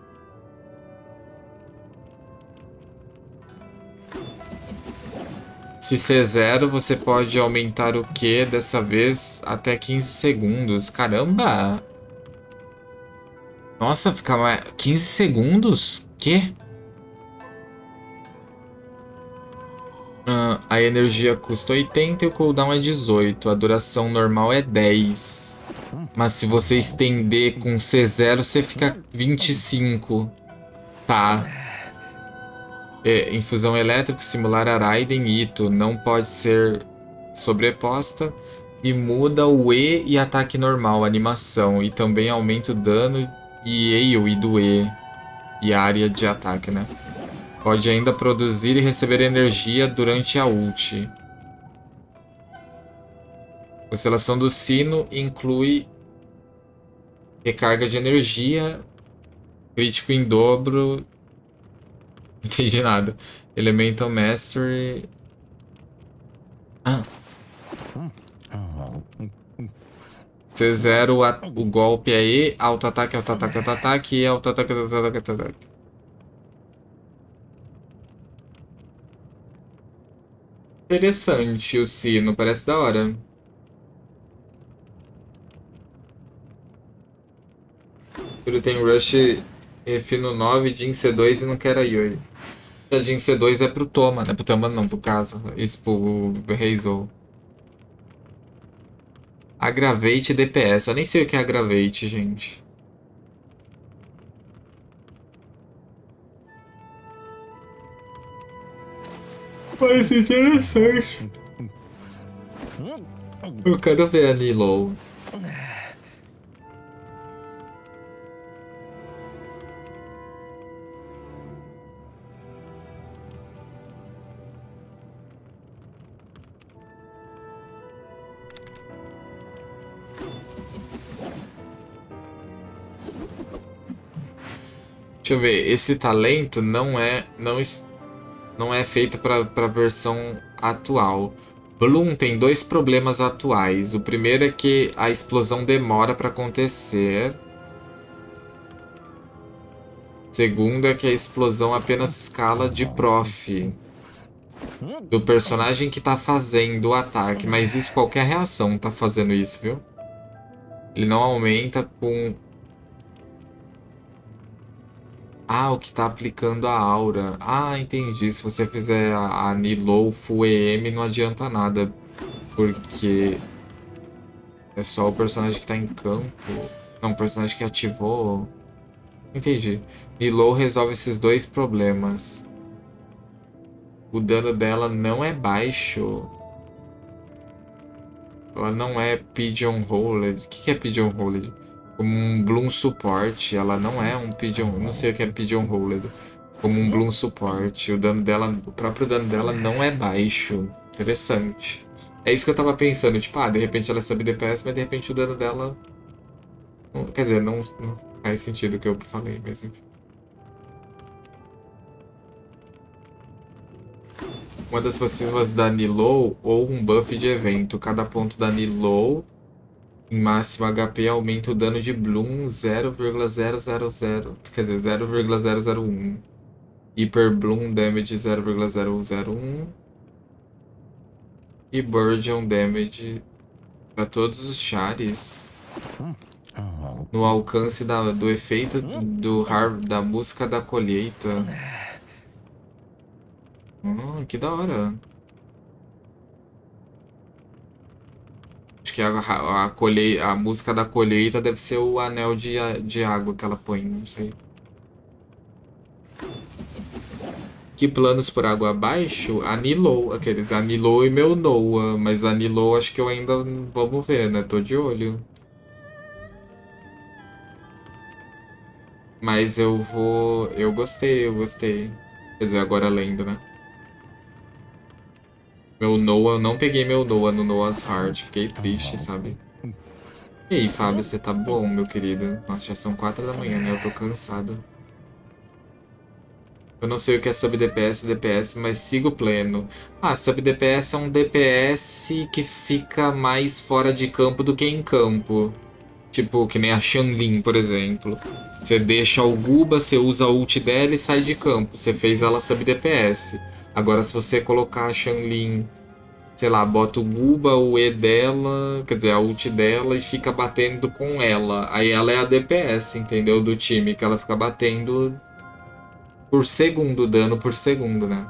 Se C0, você pode aumentar o Q dessa vez até 15 segundos. Caramba! Nossa, fica mais... 15 segundos? Quê? A energia custa 80 e o cooldown é 18. A duração normal é 10. Mas se você estender com C0, você fica 25. Tá. Infusão elétrica, simular Araiden Ito. Não pode ser sobreposta. E muda o E e ataque normal, animação. E também aumenta o dano e AoE do E. E área de ataque, né? Pode ainda produzir e receber energia durante a ult. Constelação do Sino inclui recarga de energia, crítico em dobro. Não entendi nada. Elemental Mastery. C0, o golpe é E, auto-ataque, auto-ataque, auto-ataque, e auto-ataque, auto-ataque, auto-ataque. Interessante o sino, parece da hora. Ele tem Rush Refino 9, Jin C2 e não quer a Yuri. A Jin C2 é pro Toma, né? Pro Toma não, pro caso. Isso pro Reizou. Aggravate DPS. Eu nem sei o que é Aggravate, gente. Parece interessante. Eu quero ver a Nilou. Deixa eu ver, esse talento não é feito para a versão atual. Bloom tem 2 problemas atuais. O primeiro é que a explosão demora para acontecer. O segundo é que a explosão apenas escala de prof. Do personagem que tá fazendo o ataque. Mas isso qualquer reação tá fazendo isso, viu? Ele não aumenta com... Ah, o que tá aplicando a aura. Ah, entendi. Se você fizer a Nilou Full EM, não adianta nada. Porque é só o personagem que tá em campo. Não, o personagem que ativou. Entendi. Nilou resolve esses 2 problemas. O dano dela não é baixo. Ela não é Pigeonholed. O que é Pigeonholed? Como um Bloom Support. Ela não é um Pigeon... Não sei o que é Pigeonholed. Como um Bloom Support. O dano dela... O próprio dano dela não é baixo. Interessante. É isso que eu tava pensando. Tipo, de repente ela sabe DPS, mas de repente o dano dela... Quer dizer, não faz sentido o que eu falei, mas enfim. Uma das passivas da Nilou ou um buff de evento. Cada ponto da Nilou em máximo HP aumenta o dano de Bloom 0,000. Quer dizer, 0,001. Hyper Bloom Damage 0,001. E Burden Damage para todos os chares. no alcance do efeito da música da colheita. Que da hora. Acho que a música da colheita deve ser o anel de água que ela põe, não sei. Que planos por água abaixo? Anilou, aqueles Anilou e meu Noah, mas Anilou acho que eu ainda vamos ver, né? Tô de olho. Mas eu vou. Eu gostei, eu gostei. Quer dizer, agora lendo, né? Meu Noah, eu não peguei meu Noah no Noah's Heart. Fiquei triste, sabe? E aí, Fábio, você tá bom, meu querido? Nossa, já são 4 da manhã, né? Eu tô cansado. Eu não sei o que é sub DPS, DPS, mas sigo pleno. Ah, sub DPS é um DPS que fica mais fora de campo do que em campo. Tipo, que nem a Xianglin, por exemplo. Você deixa o Guba, você usa a ult dela e sai de campo. Você fez ela sub DPS. Agora, se você colocar a Xianglin, sei lá, bota o Guba, o E dela, quer dizer, a ult dela e fica batendo com ela. Aí ela é a DPS, entendeu? Do time, que ela fica batendo por segundo, dano por segundo, né?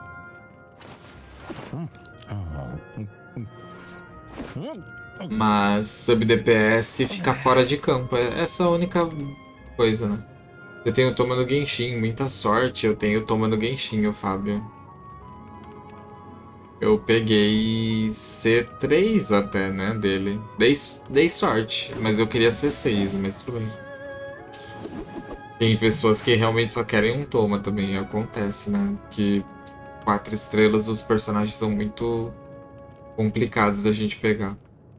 Mas sub DPS fica fora de campo. É essa a única coisa, né? Você tem o Toma no Genshin, muita sorte. Eu tenho o Toma no Genshin, o Fábio. Eu peguei C3 até, né, dele. Dei sorte, mas eu queria C6, mas tudo bem. Tem pessoas que realmente só querem um Toma também, acontece, né? Que 4 estrelas os personagens são muito complicados da gente pegar.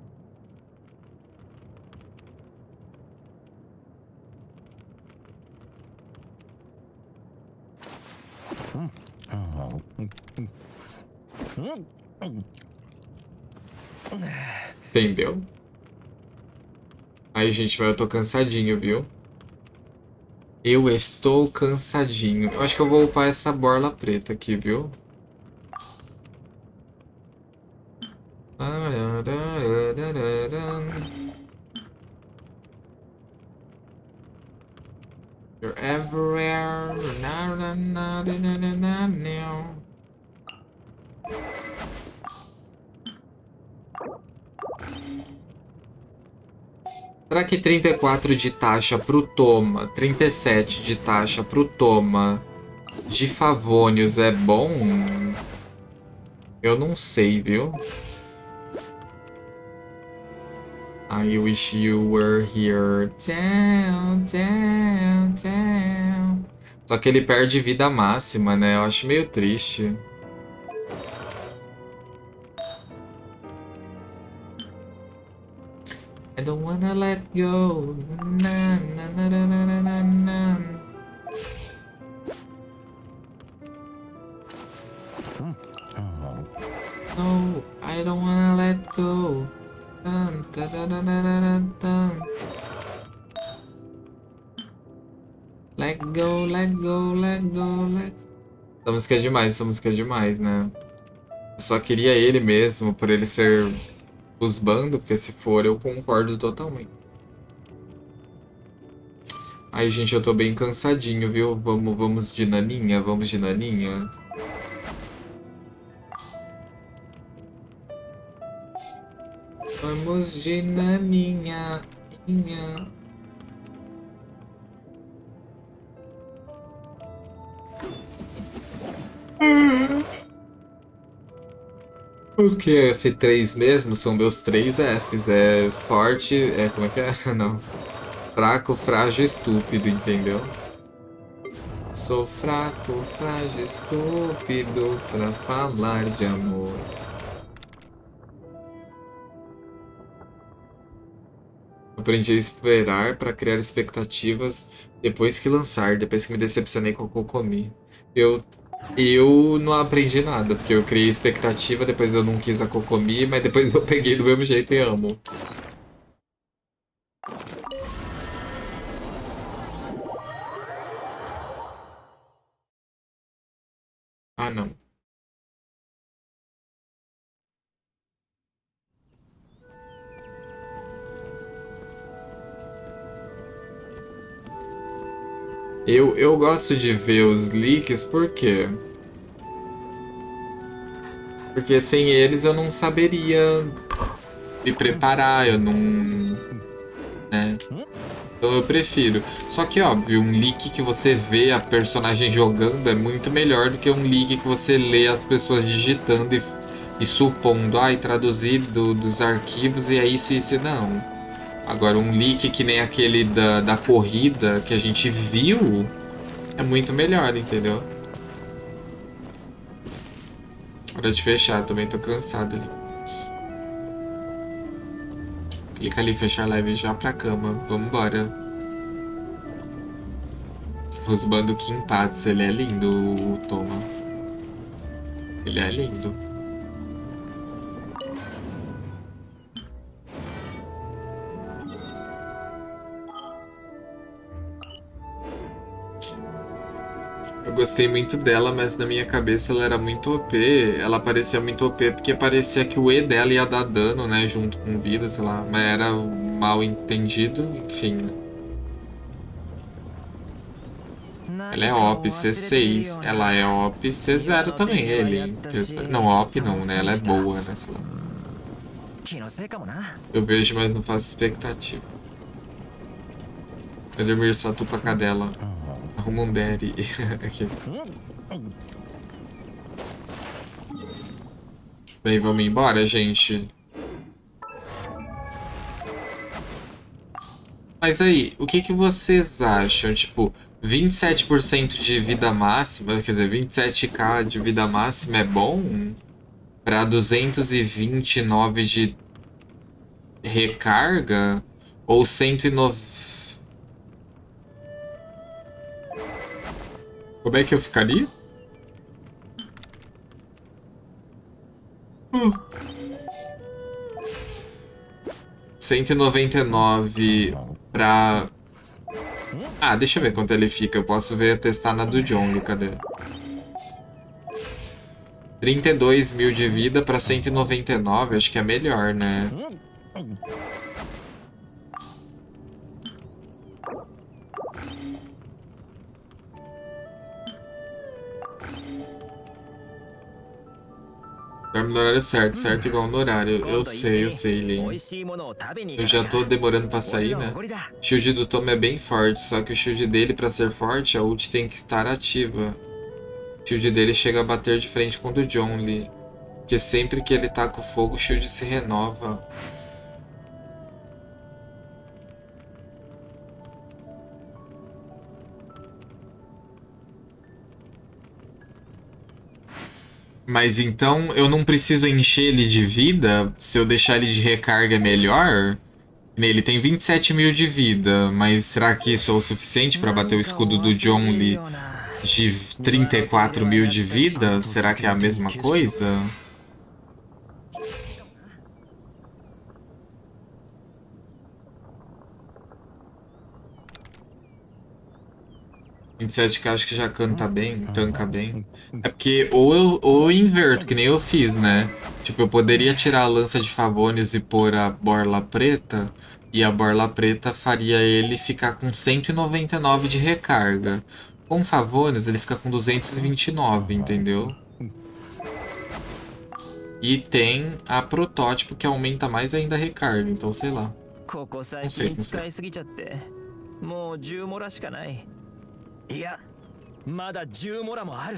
Entendeu? Aí, gente, mas eu tô cansadinho, viu? Eu estou cansadinho. Eu acho que eu vou upar essa borla preta aqui, viu? You're everywhere. Na, na, na, na, na, na, na, na. Será que 34 de taxa pro Toma, 37 de taxa pro Toma de Favônios é bom? Eu não sei, viu? I wish you were here. Down, down, down. Só que ele perde vida máxima, né? Eu acho meio triste. I don't wanna let go. Na, na, na, na, na, na, na. No, I don't wanna let go. Dun, dun, dun, dun, dun, dun, dun. Let go, let go, let go, let... essa música é demais, né? Eu só queria ele mesmo, por ele ser os bandos, porque se for eu concordo totalmente. Ai, gente, eu tô bem cansadinho, viu? Vamos de naninha, vamos de naninha. Vamos de naninha. Inha. O que é F3 mesmo? São meus 3 Fs. É forte. É, como é que é? Não. Fraco, frágil, estúpido, entendeu? Sou fraco, frágil, estúpido pra falar de amor. Aprendi a esperar para criar expectativas depois que lançar, depois que me decepcionei com o Kokomi. Eu, eu não aprendi nada, porque eu criei expectativa, depois eu não quis a Kokomi, mas depois eu peguei do mesmo jeito e amo. Ah, não. Eu gosto de ver os leaks, por quê? Porque sem eles eu não saberia me preparar, eu não, né? Então eu prefiro. Só que, óbvio, um leak que você vê a personagem jogando é muito melhor do que um leak que você lê as pessoas digitando e supondo, ai, traduzido dos arquivos e é isso, não. Agora, um leak que nem aquele da corrida que a gente viu é muito melhor, entendeu? Hora de fechar, também tô cansado ali. Clica ali, fechar live já pra cama. Vambora. Rusbando Kimpatsu, ele é lindo, o Toma. Ele é lindo. Eu gostei muito dela, mas na minha cabeça ela era muito OP. Ela parecia muito OP porque parecia que o E dela ia dar dano, né? Junto com vida, sei lá. Mas era mal entendido, enfim. Ela é OP C6. Ela é OP C0 também, ele. Não, OP não, né? Ela é boa, né? Sei lá. 気のせいかもな。 Eu vejo, mas não faço expectativa. Eu dormir só tu pra cadela. Arruma um daddy. Aqui. Bem, vamos embora, gente. Mas aí, o que que vocês acham? Tipo, 27% de vida máxima, quer dizer, 27k de vida máxima é bom? Pra 229 de recarga? Ou 109? Como é que eu ficaria? 199 pra... Ah, deixa eu ver quanto ele fica. Eu posso ver, testar na do Jong, cadê? 32 mil de vida pra 199, acho que é melhor, né? Dorme no horário certo, certo igual no horário. Eu sei, Lin. Eu já tô demorando pra sair, né? O shield do Tom é bem forte, só que o shield dele, pra ser forte, a ult tem que estar ativa. O shield dele chega a bater de frente contra o John Lee. Porque sempre que ele tá com fogo, o shield se renova. Mas então eu não preciso encher ele de vida? Se eu deixar ele de recarga é melhor? Ele tem 27 mil de vida, mas será que isso é o suficiente para bater o escudo do John Lee de 34 mil de vida? Será que é a mesma coisa? 27k acho que já canta bem, tanca bem. É porque ou eu inverto, que nem eu fiz, né? Tipo, eu poderia tirar a lança de Favonius e pôr a Borla Preta, e a Borla Preta faria ele ficar com 199 de recarga. Com Favonius ele fica com 229, entendeu? E tem a Protótipo que aumenta mais ainda a recarga, então sei lá. ここ Não 最 sei, 近 não sei. 使いすぎちゃってもう10モラしかない。いやまだ10モラもある。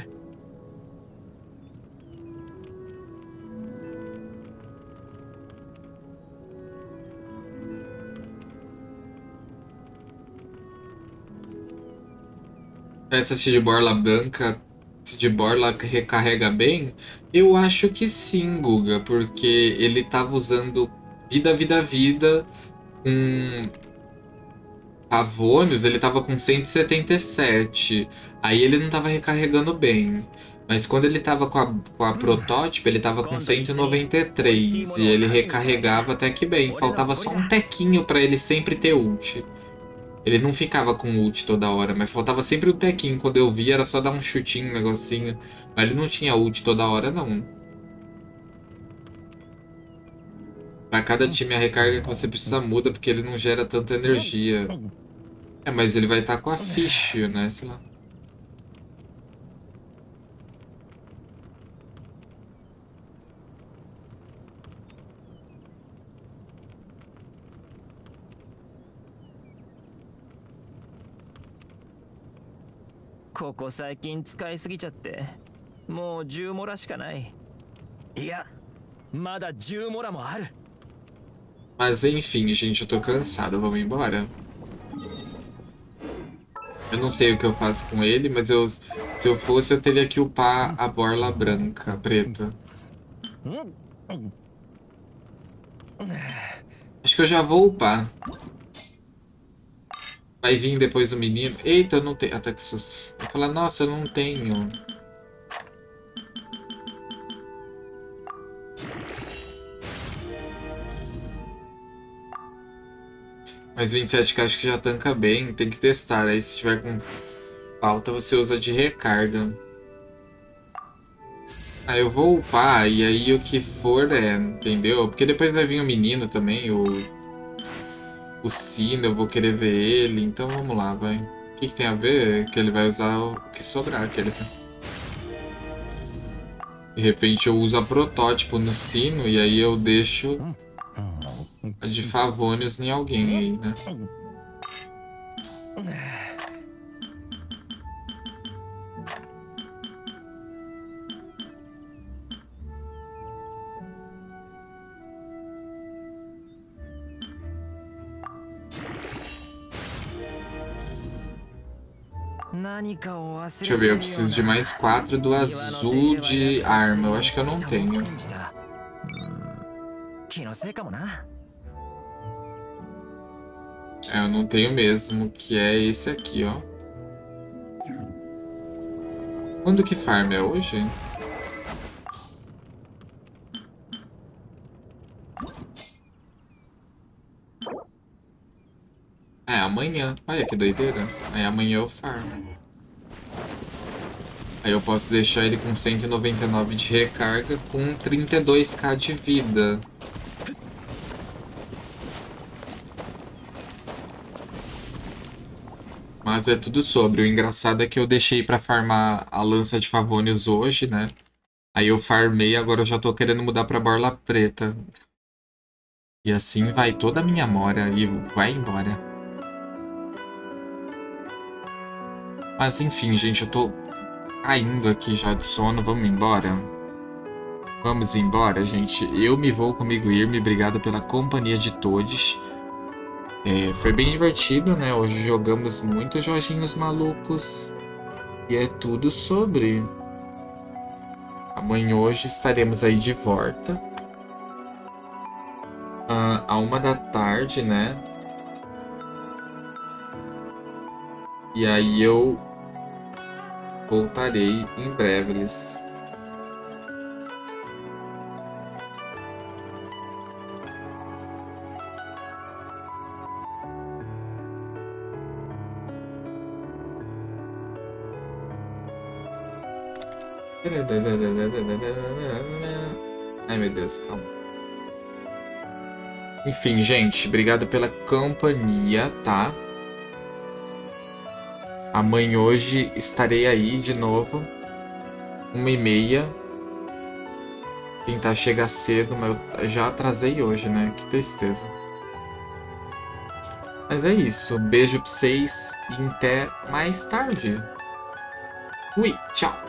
Essa de borla branca, se de borla recarrega bem? Eu acho que sim, Guga, porque ele tava usando vida com Pavônios, ele tava com 177. Aí ele não tava recarregando bem. Mas quando ele tava com a protótipo, ele tava com 193. E ele recarregava até que bem. Faltava só um tequinho pra ele sempre ter ult. Ele não ficava com ult toda hora, mas faltava sempre um tequinho. Quando eu via, era só dar um chutinho, um negocinho. Mas ele não tinha ult toda hora, não. Pra cada time, a recarga que você precisa muda, porque ele não gera tanta energia. É, mas ele vai estar com a Fish, né? Sei lá. ここ最近使いすぎちゃってもう10モラしかない。いやまだ10モラもある。 Mas enfim, gente, eu tô cansado. Vamos embora. Eu não sei o que eu faço com ele, mas se eu fosse, eu teria que upar a borla branca, preta. Acho que eu já vou upar. Vai vir depois o menino. Eita, eu não tenho. Até que susto. Vai falar, nossa, eu não tenho. Mas 27k acho que já tanca bem. Tem que testar. Aí se tiver com falta, você usa de recarga. Aí eu vou upar e aí o que for entendeu? Porque depois vai vir o menino também, o Sino, eu vou querer ver ele. Então vamos lá, vai. O que tem a ver? Que ele vai usar o que sobrar, aqueles, né? De repente eu uso a protótipo no Sino e aí eu deixo a de Favonius em alguém aí, né? Deixa eu ver, eu preciso de mais 4 do azul de arma. Eu acho que eu não tenho. É, eu não tenho mesmo, que é esse aqui, ó. Quando que farm é hoje? É, amanhã. Olha que doideira. Aí amanhã eu farm. Aí eu posso deixar ele com 199 de recarga com 32k de vida. Mas é tudo sobre. O engraçado é que eu deixei pra farmar a lança de Favonius hoje, né? Aí eu farmei, agora eu já tô querendo mudar pra borla preta. E assim vai toda a minha mora e vai embora. Mas enfim, gente, eu tô caindo aqui já de sono. Vamos embora? Vamos embora, gente. Eu me vou comigo ir. Obrigado pela companhia de todos. Foi bem divertido, né? Hoje jogamos muitos joguinhos malucos. E é tudo sobre. Amanhã hoje estaremos aí de volta. À 1 da tarde, né? E aí eu voltarei em breves. Ai, meu Deus, calma. Enfim, gente, obrigado pela companhia, tá? Amanhã hoje estarei aí de novo, 1h30. Tentar chegar cedo, mas eu já atrasei hoje, né? Que tristeza. Mas é isso. Beijo pra vocês e até mais tarde. Fui, tchau.